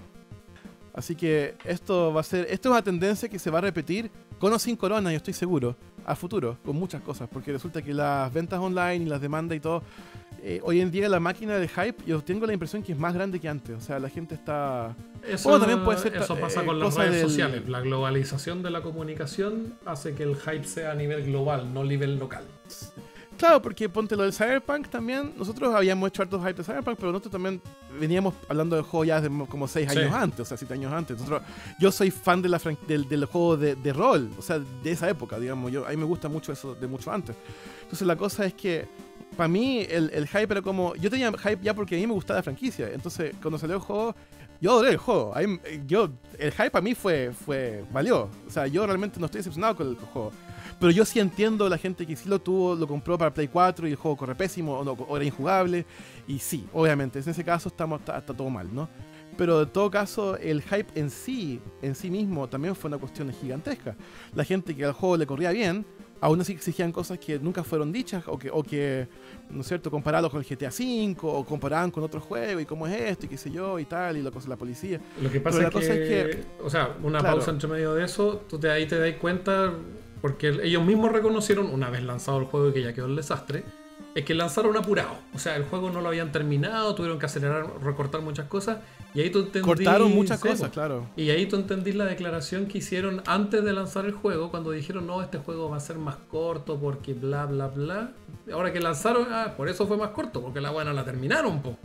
Así que esto va a ser, esto es una tendencia que se va a repetir con o sin corona, yo estoy seguro, a futuro, con muchas cosas, porque resulta que las ventas online y las demandas y todo, eh, hoy en día la máquina de hype, yo tengo la impresión que es más grande que antes, o sea, la gente está... Eso, Bueno, también puede ser, eso pasa eh, con las cosa redes del- sociales. La globalización de la comunicación hace que el hype sea a nivel global, no a nivel local. Claro, porque ponte lo del Cyberpunk también. Nosotros habíamos hecho hartos hype de Cyberpunk, pero nosotros también veníamos hablando de juegos ya de como seis Sí. años antes, o sea, siete años antes. Nosotros, yo soy fan de la fran- del, del juego de, de rol, o sea, de esa época, digamos. Yo, a mí me gusta mucho eso de mucho antes. Entonces, la cosa es que, para mí, el, el hype era como. Yo tenía hype ya porque a mí me gustaba la franquicia. Entonces, cuando salió el juego, yo adoré el juego. A mí- yo, el hype para mí fue, fue. Valió. O sea, yo realmente no estoy decepcionado con el juego. Pero yo sí entiendo la gente que sí lo tuvo, lo compró para Play cuatro y el juego corre pésimo o, no, o era injugable. Y sí, obviamente, en ese caso estamos, está, está todo mal, ¿no? Pero en todo caso, el hype en sí, en sí mismo, también fue una cuestión gigantesca. La gente que al juego le corría bien, aún así exigían cosas que nunca fueron dichas o que, o que ¿no es cierto?, comparados con el G T A cinco o comparaban con otros juegos y cómo es esto y qué sé yo y tal y la cosa de la policía. Lo que pasa, Pero es, la que, cosa es que- o sea, una claro. pausa entre medio de eso, tú te, ahí te das cuenta, porque ellos mismos reconocieron, una vez lanzado el juego y que ya quedó el desastre, es que lanzaron apurado. O sea, el juego no lo habían terminado, tuvieron que acelerar, recortar muchas cosas, y ahí tú entendís... Cortaron muchas sí, cosas, po. claro. Y ahí tú entendís la declaración que hicieron antes de lanzar el juego, cuando dijeron, no, este juego va a ser más corto porque bla, bla, bla. Ahora que lanzaron, ah, por eso fue más corto, porque la buena la terminaron, po.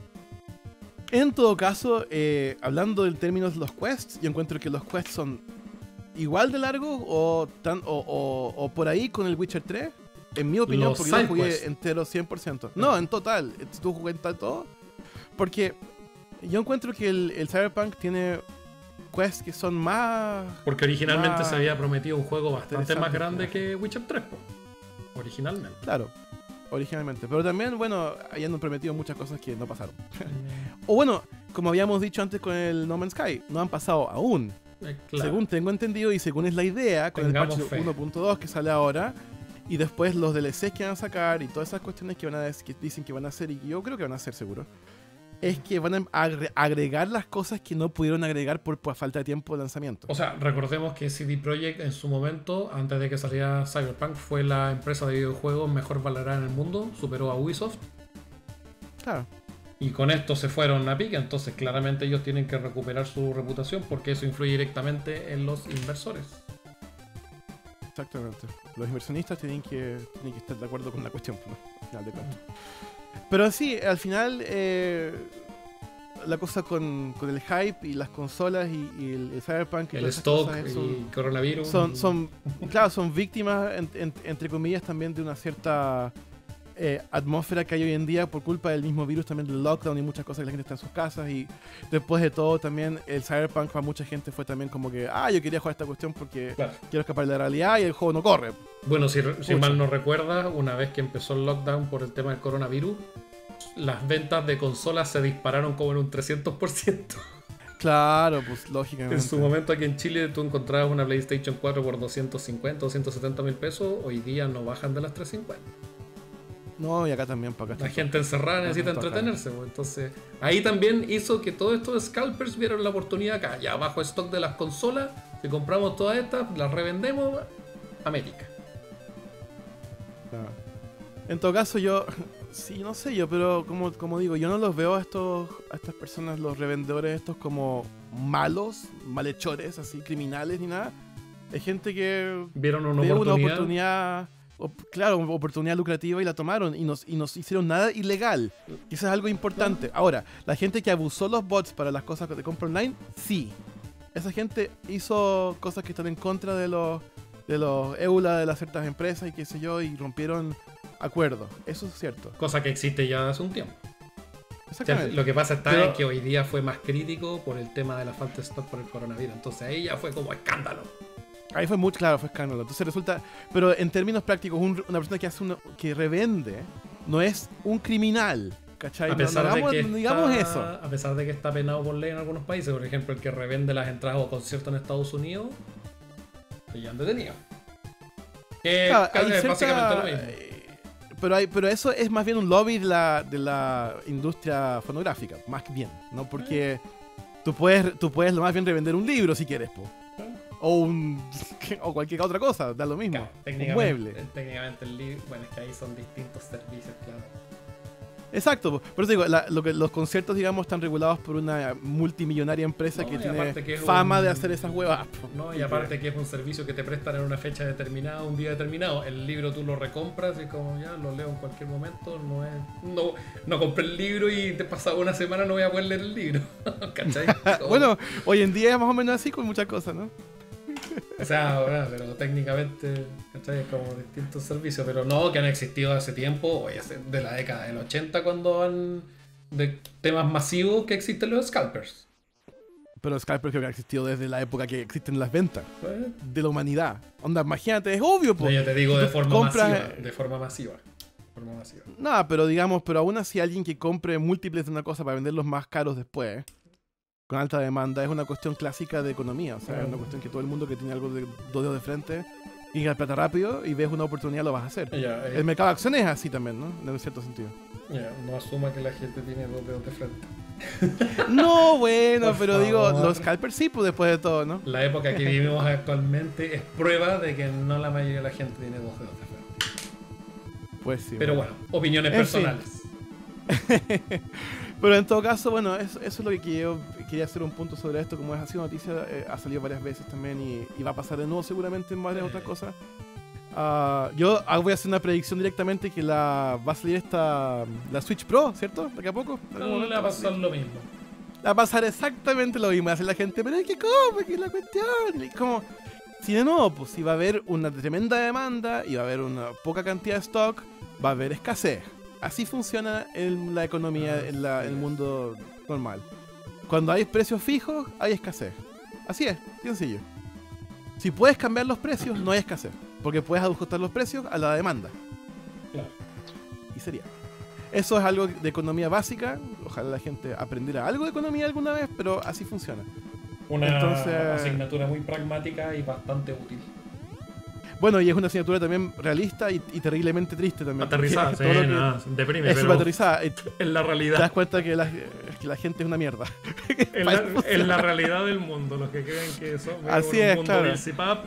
En todo caso, eh, hablando del término de los quests, yo encuentro que los quests son igual de largos o, tan, o, o, o por ahí con el Witcher tres. En mi opinión, Los porque yo lo side jugué quests. entero cien por ciento. No, en total. Tú jugué en tal todo. Porque yo encuentro que el, el Cyberpunk tiene quests que son más... Porque originalmente más se había prometido un juego bastante más interesante, grande claro. que Witcher tres, po. Originalmente. Claro, originalmente. Pero también, bueno, habían prometido muchas cosas que no pasaron. O bueno, como habíamos dicho antes con el No Man's Sky, no han pasado aún. Eh, claro. Según tengo entendido y según es la idea, con Tengamos el fe. parche uno punto dos que sale ahora, y después los D L Cs que van a sacar y todas esas cuestiones que van a que dicen que van a hacer, y yo creo que van a hacer seguro. es que van a agre agregar las cosas que no pudieron agregar por, por falta de tiempo de lanzamiento. O sea, recordemos que C D Projekt en su momento, antes de que saliera Cyberpunk, fue la empresa de videojuegos mejor valorada en el mundo, superó a Ubisoft. Claro. Y con esto se fueron a pique, entonces claramente ellos tienen que recuperar su reputación porque eso influye directamente en los inversores. Exactamente. Los inversionistas tienen que, tienen que estar de acuerdo con la cuestión, ¿no? Al final de cuentas. Pero sí, al final eh, la cosa con, con el hype y las consolas y, y el, el Cyberpunk y el todas esas stock cosas y son, coronavirus. Son, son, claro, son víctimas, en, en, entre comillas, también de una cierta eh, atmósfera que hay hoy en día por culpa del mismo virus, también del lockdown y muchas cosas que la gente está en sus casas. Y después de todo, también el Cyberpunk para mucha gente fue también como que, ah, yo quería jugar esta cuestión porque claro, quiero escapar de la realidad y el juego no corre. Bueno, si, si mal no recuerdas, una vez que empezó el lockdown por el tema del coronavirus, las ventas de consolas se dispararon como en un trescientos por ciento. Claro, pues lógicamente. En su momento aquí en Chile tú encontrabas una PlayStation cuatro por doscientos cincuenta, doscientos setenta mil pesos, hoy día no bajan de las trescientos cincuenta. No, y acá también, para acá. La gente encerrada necesita entretenerse, pues. Entonces ahí también hizo que todos estos scalpers vieron la oportunidad acá. Ya bajo stock de las consolas, si compramos todas estas, las revendemos, América. Claro. En todo caso yo, sí, no sé yo, pero como, como digo, yo no los veo a, estos, a estas personas, los revendedores estos como malos, malhechores, así, criminales ni nada. Es gente que vieron una vio oportunidad, una oportunidad o, claro, una oportunidad lucrativa y la tomaron y nos, y nos hicieron nada ilegal. Y eso es algo importante. Claro. Ahora, la gente que abusó los bots para las cosas de compra online, sí. Esa gente hizo cosas que están en contra de los, de los EULA de las ciertas empresas y qué sé yo, y rompieron acuerdos. Eso es cierto. Cosa que existe ya hace un tiempo. Exactamente. O sea, lo que pasa está Pero, en que hoy día fue más crítico por el tema de la falta de stock por el coronavirus. Entonces ahí ya fue como escándalo. Ahí fue muy claro, fue escándalo. Entonces resulta, pero en términos prácticos, un, una persona que hace una, que revende no es un criminal, ¿cachai? A pesar no, no, de que no digamos está, eso. A pesar de que está penado por ley en algunos países, por ejemplo, el que revende las entradas o conciertos en Estados Unidos, se ya han detenido. Que Ah, hay es cierta, básicamente lo mismo. Pero, hay, pero eso es más bien un lobby de la, de la industria fonográfica, más bien, ¿no? Porque tú puedes, tú puedes más bien revender un libro si quieres, po. O un o cualquier otra cosa, da lo mismo. Claro, un técnicamente, mueble. Técnicamente el libro, bueno, es que ahí son distintos servicios, claro. Exacto, por eso digo, la, lo que, los conciertos, digamos, están regulados por una multimillonaria empresa no, que tiene que fama un... de hacer esas huevas. No, y aparte que es un servicio que te prestan en una fecha determinada, un día determinado. El libro tú lo recompras y como ya lo leo en cualquier momento. No es no, no compré el libro y te pasa una semana no voy a poder leer el libro. ¿Cachai? Bueno, hoy en día es más o menos así con muchas cosas, ¿no? O sea, bueno, pero técnicamente, ¿cachai? Como distintos servicios, pero no, que han existido hace tiempo, oye, de la década del ochenta cuando han de temas masivos que existen los scalpers. Pero los scalpers creo que han existido desde la época que existen las ventas ¿Eh? de la humanidad. Onda, imagínate, es obvio, pues. No, yo te digo de forma compras... masiva, de forma masiva. Forma masiva. No, pero digamos, pero aún así alguien que compre múltiples de una cosa para venderlos más caros después, con alta demanda, es una cuestión clásica de economía. O sea, uh-huh. es una cuestión que todo el mundo que tiene algo de dos dedos de frente y gana plata rápido y ves una oportunidad, lo vas a hacer. Yeah, eh. El mercado de acciones es así también, ¿no? En cierto sentido. Yeah, no asuma que la gente tiene dos dedos de frente. No, bueno, Por pero favor. digo, los scalpers sí, pues después de todo, ¿no? La época que vivimos actualmente es prueba de que no la mayoría de la gente tiene dos dedos de frente. Pues sí. Pero bueno, bueno opiniones en personales. Pero en todo caso, bueno, eso, eso es lo que yo quería hacer un punto sobre esto. Como es, ha sido noticia, eh, ha salido varias veces también y, y va a pasar de nuevo seguramente en varias eh. otras cosas. Uh, yo voy a hacer una predicción directamente que la va a salir esta la Switch Pro, ¿cierto? ¿De a poco? No, le va a pasar lo mismo. Va a pasar exactamente lo mismo. Va a hacer la gente, pero es que cómo, que es la cuestión. Y como, si de nuevo, pues si va a haber una tremenda demanda y va a haber una poca cantidad de stock, va a haber escasez. Así funciona en la economía, en la, el mundo normal. Cuando hay precios fijos, hay escasez. Así es, sencillo. Si puedes cambiar los precios, no hay escasez. Porque puedes ajustar los precios a la demanda. Claro. Y sería. Eso es algo de economía básica. Ojalá la gente aprendiera algo de economía alguna vez, pero así funciona. Una Entonces, asignatura muy pragmática y bastante útil. Bueno, y es una asignatura también realista y, y terriblemente triste también. Aterrizada, sí, todo no, deprime, es pero aterrizada. en la realidad. Te das cuenta que la, que la gente es una mierda. En la, en la realidad del mundo, los que creen que eso Así un es, mundo claro. Vilsipap,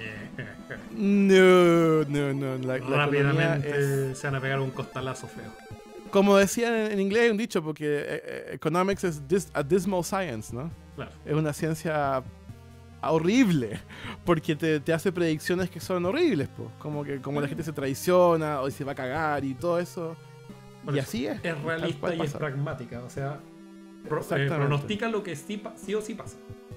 No, no, no. La, la rápidamente es... se van a pegar un costalazo feo. Como decían en, en inglés, hay un dicho, porque eh, economics es dis, a dismal science, ¿no? Claro. Es una ciencia horrible, porque te, te hace predicciones que son horribles, pues. Como que como la gente se traiciona o se va a cagar y todo eso. Por y eso, así es. Es realista y pasa. es pragmática, o sea, pro, eh, pronostica lo que sí, sí o sí pasa.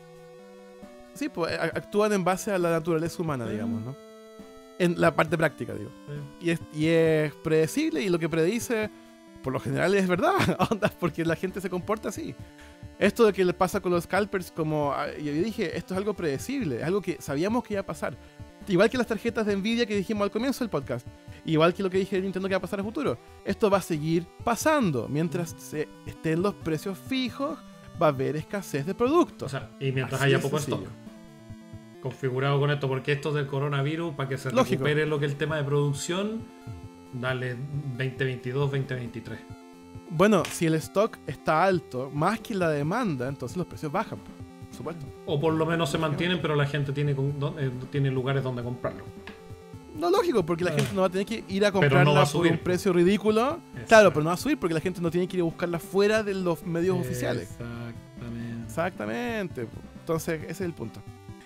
Sí, pues actúan en base a la naturaleza humana, digamos, ¿no? En la parte práctica, digo. Sí. Y, es, y es predecible, y lo que predice, por lo general, es verdad, porque la gente se comporta así. Esto de que le pasa con los scalpers, como yo dije, esto es algo predecible, es algo que sabíamos que iba a pasar. Igual que las tarjetas de Nvidia que dijimos al comienzo del podcast. Igual que lo que dije de Nintendo que va a pasar en el futuro. Esto va a seguir pasando. Mientras se estén los precios fijos, va a haber escasez de productos. O sea, y mientras Así haya poco sencillo. stock. Configurado con esto, porque esto del coronavirus, para que se Lógico. recupere lo que es el tema de producción, dale veinte veintidós, veinte veintitrés. Bueno, si el stock está alto, más que la demanda, entonces los precios bajan, por supuesto. O por lo menos se mantienen, pero la gente tiene, eh, tiene lugares donde comprarlo. No, lógico, porque la ah. gente no va a tener que ir a comprarla no por un precio ridículo. Exacto. Claro, pero no va a subir porque la gente no tiene que ir a buscarla fuera de los medios oficiales. Exactamente. Exactamente. Entonces, ese es el punto.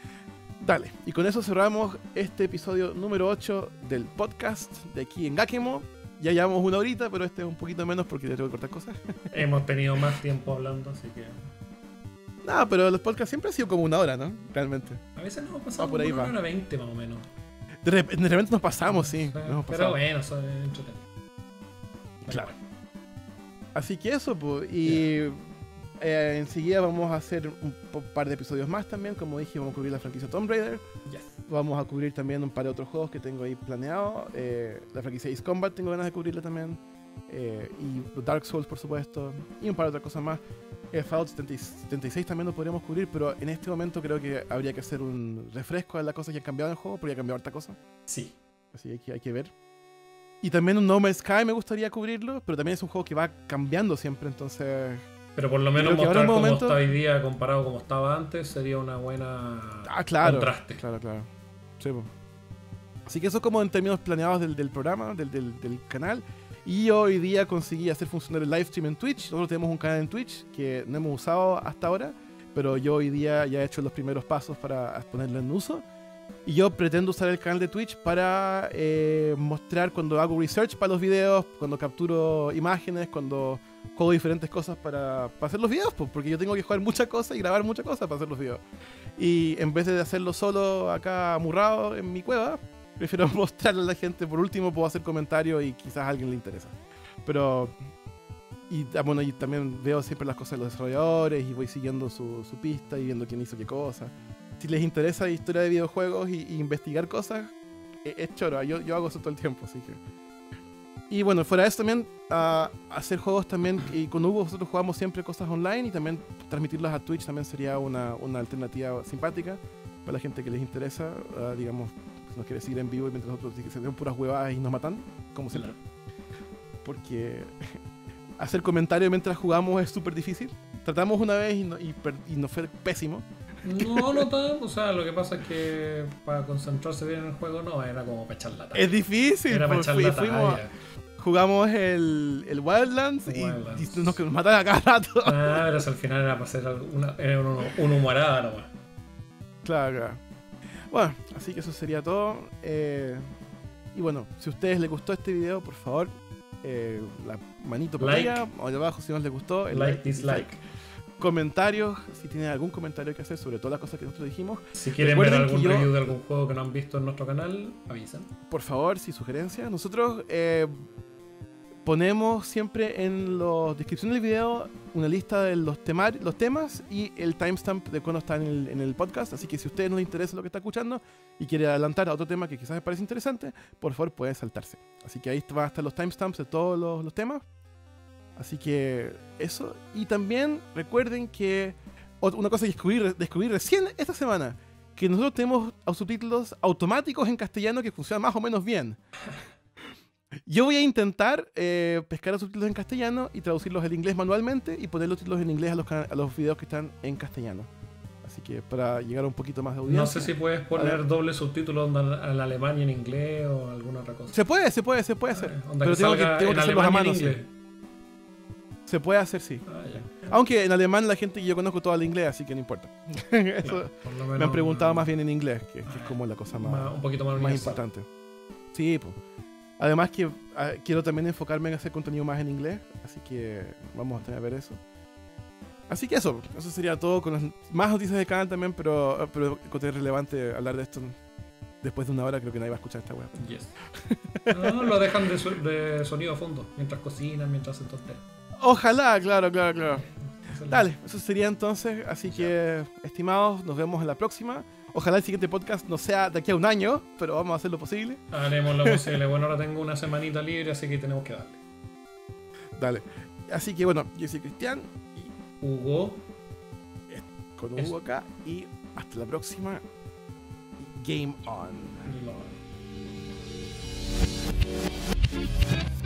Dale, y con eso cerramos este episodio número ocho del podcast de aquí en Gakemo. Ya llevamos una horita, pero este es un poquito menos porque ya tengo que cortar cosas. Hemos tenido más tiempo hablando, así que... No, pero los podcasts siempre han sido como una hora, ¿no? Realmente. A veces nos pasamos ah, por ahí una va. hora veinte más o menos. De, rep de repente nos pasamos, sí. O sea, nos hemos pero pasado. bueno, eso es entretenido. Claro. Así que eso, pues. Y eh, enseguida vamos a hacer un par de episodios más también. Como dije, vamos a cubrir la franquicia Tomb Raider. Yes. Vamos a cubrir también un par de otros juegos que tengo ahí planeados. Eh, la franquicia Ace Combat tengo ganas de cubrirla también. Eh, y Dark Souls, por supuesto. Y un par de otras cosas más. Eh, Fallout setenta y seis también lo podríamos cubrir, pero en este momento creo que habría que hacer un refresco de las cosas que han cambiado en el juego, porque ha cambiado harta cosa. Sí. Así que hay, que hay que ver. Y también un No Man's Sky me gustaría cubrirlo, pero también es un juego que va cambiando siempre, entonces... Pero por lo menos creo que mostrar cómo momento... está hoy día comparado a como estaba antes sería una buena ah, claro, contraste. Claro, claro. Sí, pues. Así que eso como en términos planeados del, del programa, del, del, del canal. Y hoy día conseguí hacer funcionar el live stream en Twitch. Nosotros tenemos un canal en Twitch que no hemos usado hasta ahora, pero yo hoy día ya he hecho los primeros pasos para ponerlo en uso. Y yo pretendo usar el canal de Twitch para eh, mostrar cuando hago research para los videos, cuando capturo imágenes, cuando juego diferentes cosas para, para hacer los videos, pues, porque yo tengo que jugar muchas cosas y grabar muchas cosas para hacer los videos. Y en vez de hacerlo solo acá amurrado en mi cueva, prefiero mostrarle a la gente. Por último puedo hacer comentarios y quizás a alguien le interesa. Pero... Y bueno, y también veo siempre las cosas de los desarrolladores y voy siguiendo su, su pista y viendo quién hizo qué cosa. Si les interesa la historia de videojuegos y, y investigar cosas, es, es choro. Yo, yo hago eso todo el tiempo, así que... Y bueno, fuera de eso también, uh, hacer juegos también, y con Hugo nosotros jugamos siempre cosas online y también transmitirlas a Twitch también sería una, una alternativa simpática para la gente que les interesa, uh, digamos, si nos quiere seguir en vivo y mientras nosotros se den puras huevadas y nos matan, como siempre. Porque hacer comentarios mientras jugamos es súper difícil. Tratamos una vez y, no, y, per, y nos fue pésimo. No, no tanto, o sea, lo que pasa es que para concentrarse bien en el juego no, era como para echar la talla. Es difícil, era para pues, echar fui, la fuimos, talla. Jugamos el, el Wildlands, Wildlands. Y, y nos, nos mataban a cada rato. Ah, pero al final era para hacer una, era una, una humorada nomás. Claro, claro. Bueno, así que eso sería todo. Eh, y bueno, si a ustedes les gustó este video, por favor, eh, la manito para like. arriba o de abajo si no les gustó. El like, like, dislike. Comentarios, si tienen algún comentario que hacer sobre todas las cosas que nosotros dijimos. Si quieren ver algún yo, review de algún juego que no han visto en nuestro canal, avisen. Por favor, si sugerencias. Nosotros eh, ponemos siempre en la descripción del video una lista de los, temar, los temas y el timestamp de cuando está en el, en el podcast. Así que si a ustedes no les interesa lo que está escuchando y quiere adelantar a otro tema que quizás les parece interesante, por favor pueden saltarse. Así que ahí van a estar los timestamps de todos los, los temas. Así que eso. Y también recuerden que una cosa que descubrí, descubrí recién esta semana. que nosotros tenemos subtítulos automáticos en castellano que funcionan más o menos bien. Yo voy a intentar eh, pescar los subtítulos en castellano y traducirlos al inglés manualmente y poner los títulos en inglés a los, a los videos que están en castellano. Así que para llegar a un poquito más de audiencia. No sé si puedes poner doble subtítulo onda en alemán y en inglés o alguna otra cosa. Se puede, se puede, se puede hacer. Ah, pero que tengo que, tengo que hacerlos a mano. Sí. Se puede hacer, sí. Ah, ya. Aunque en alemán la gente que yo conozco todo el inglés, así que no importa. Eso, claro, menos, me han preguntado más bien en inglés, que, que es como la cosa más, más un poquito más, más importante. Sí, pues. Además que a, quiero también enfocarme en hacer contenido más en inglés, así que vamos a tener a ver eso. Así que eso, eso sería todo con las más noticias de Canal también, pero, pero es relevante hablar de esto después de una hora, creo que nadie va a escuchar esta web. Yes. No, lo dejan de, su, de sonido a fondo, mientras cocinan, mientras hacen tonteras. Ojalá, claro, claro, claro. Dale, eso sería entonces, así que estimados, nos vemos en la próxima. Ojalá el siguiente podcast no sea de aquí a un año, pero vamos a hacer lo posible. Haremos lo posible. Bueno, ahora tengo una semanita libre, así que tenemos que darle. Dale. Así que bueno, yo soy Cristian. Hugo. Con Hugo es... acá. Y hasta la próxima. Game on. Lord.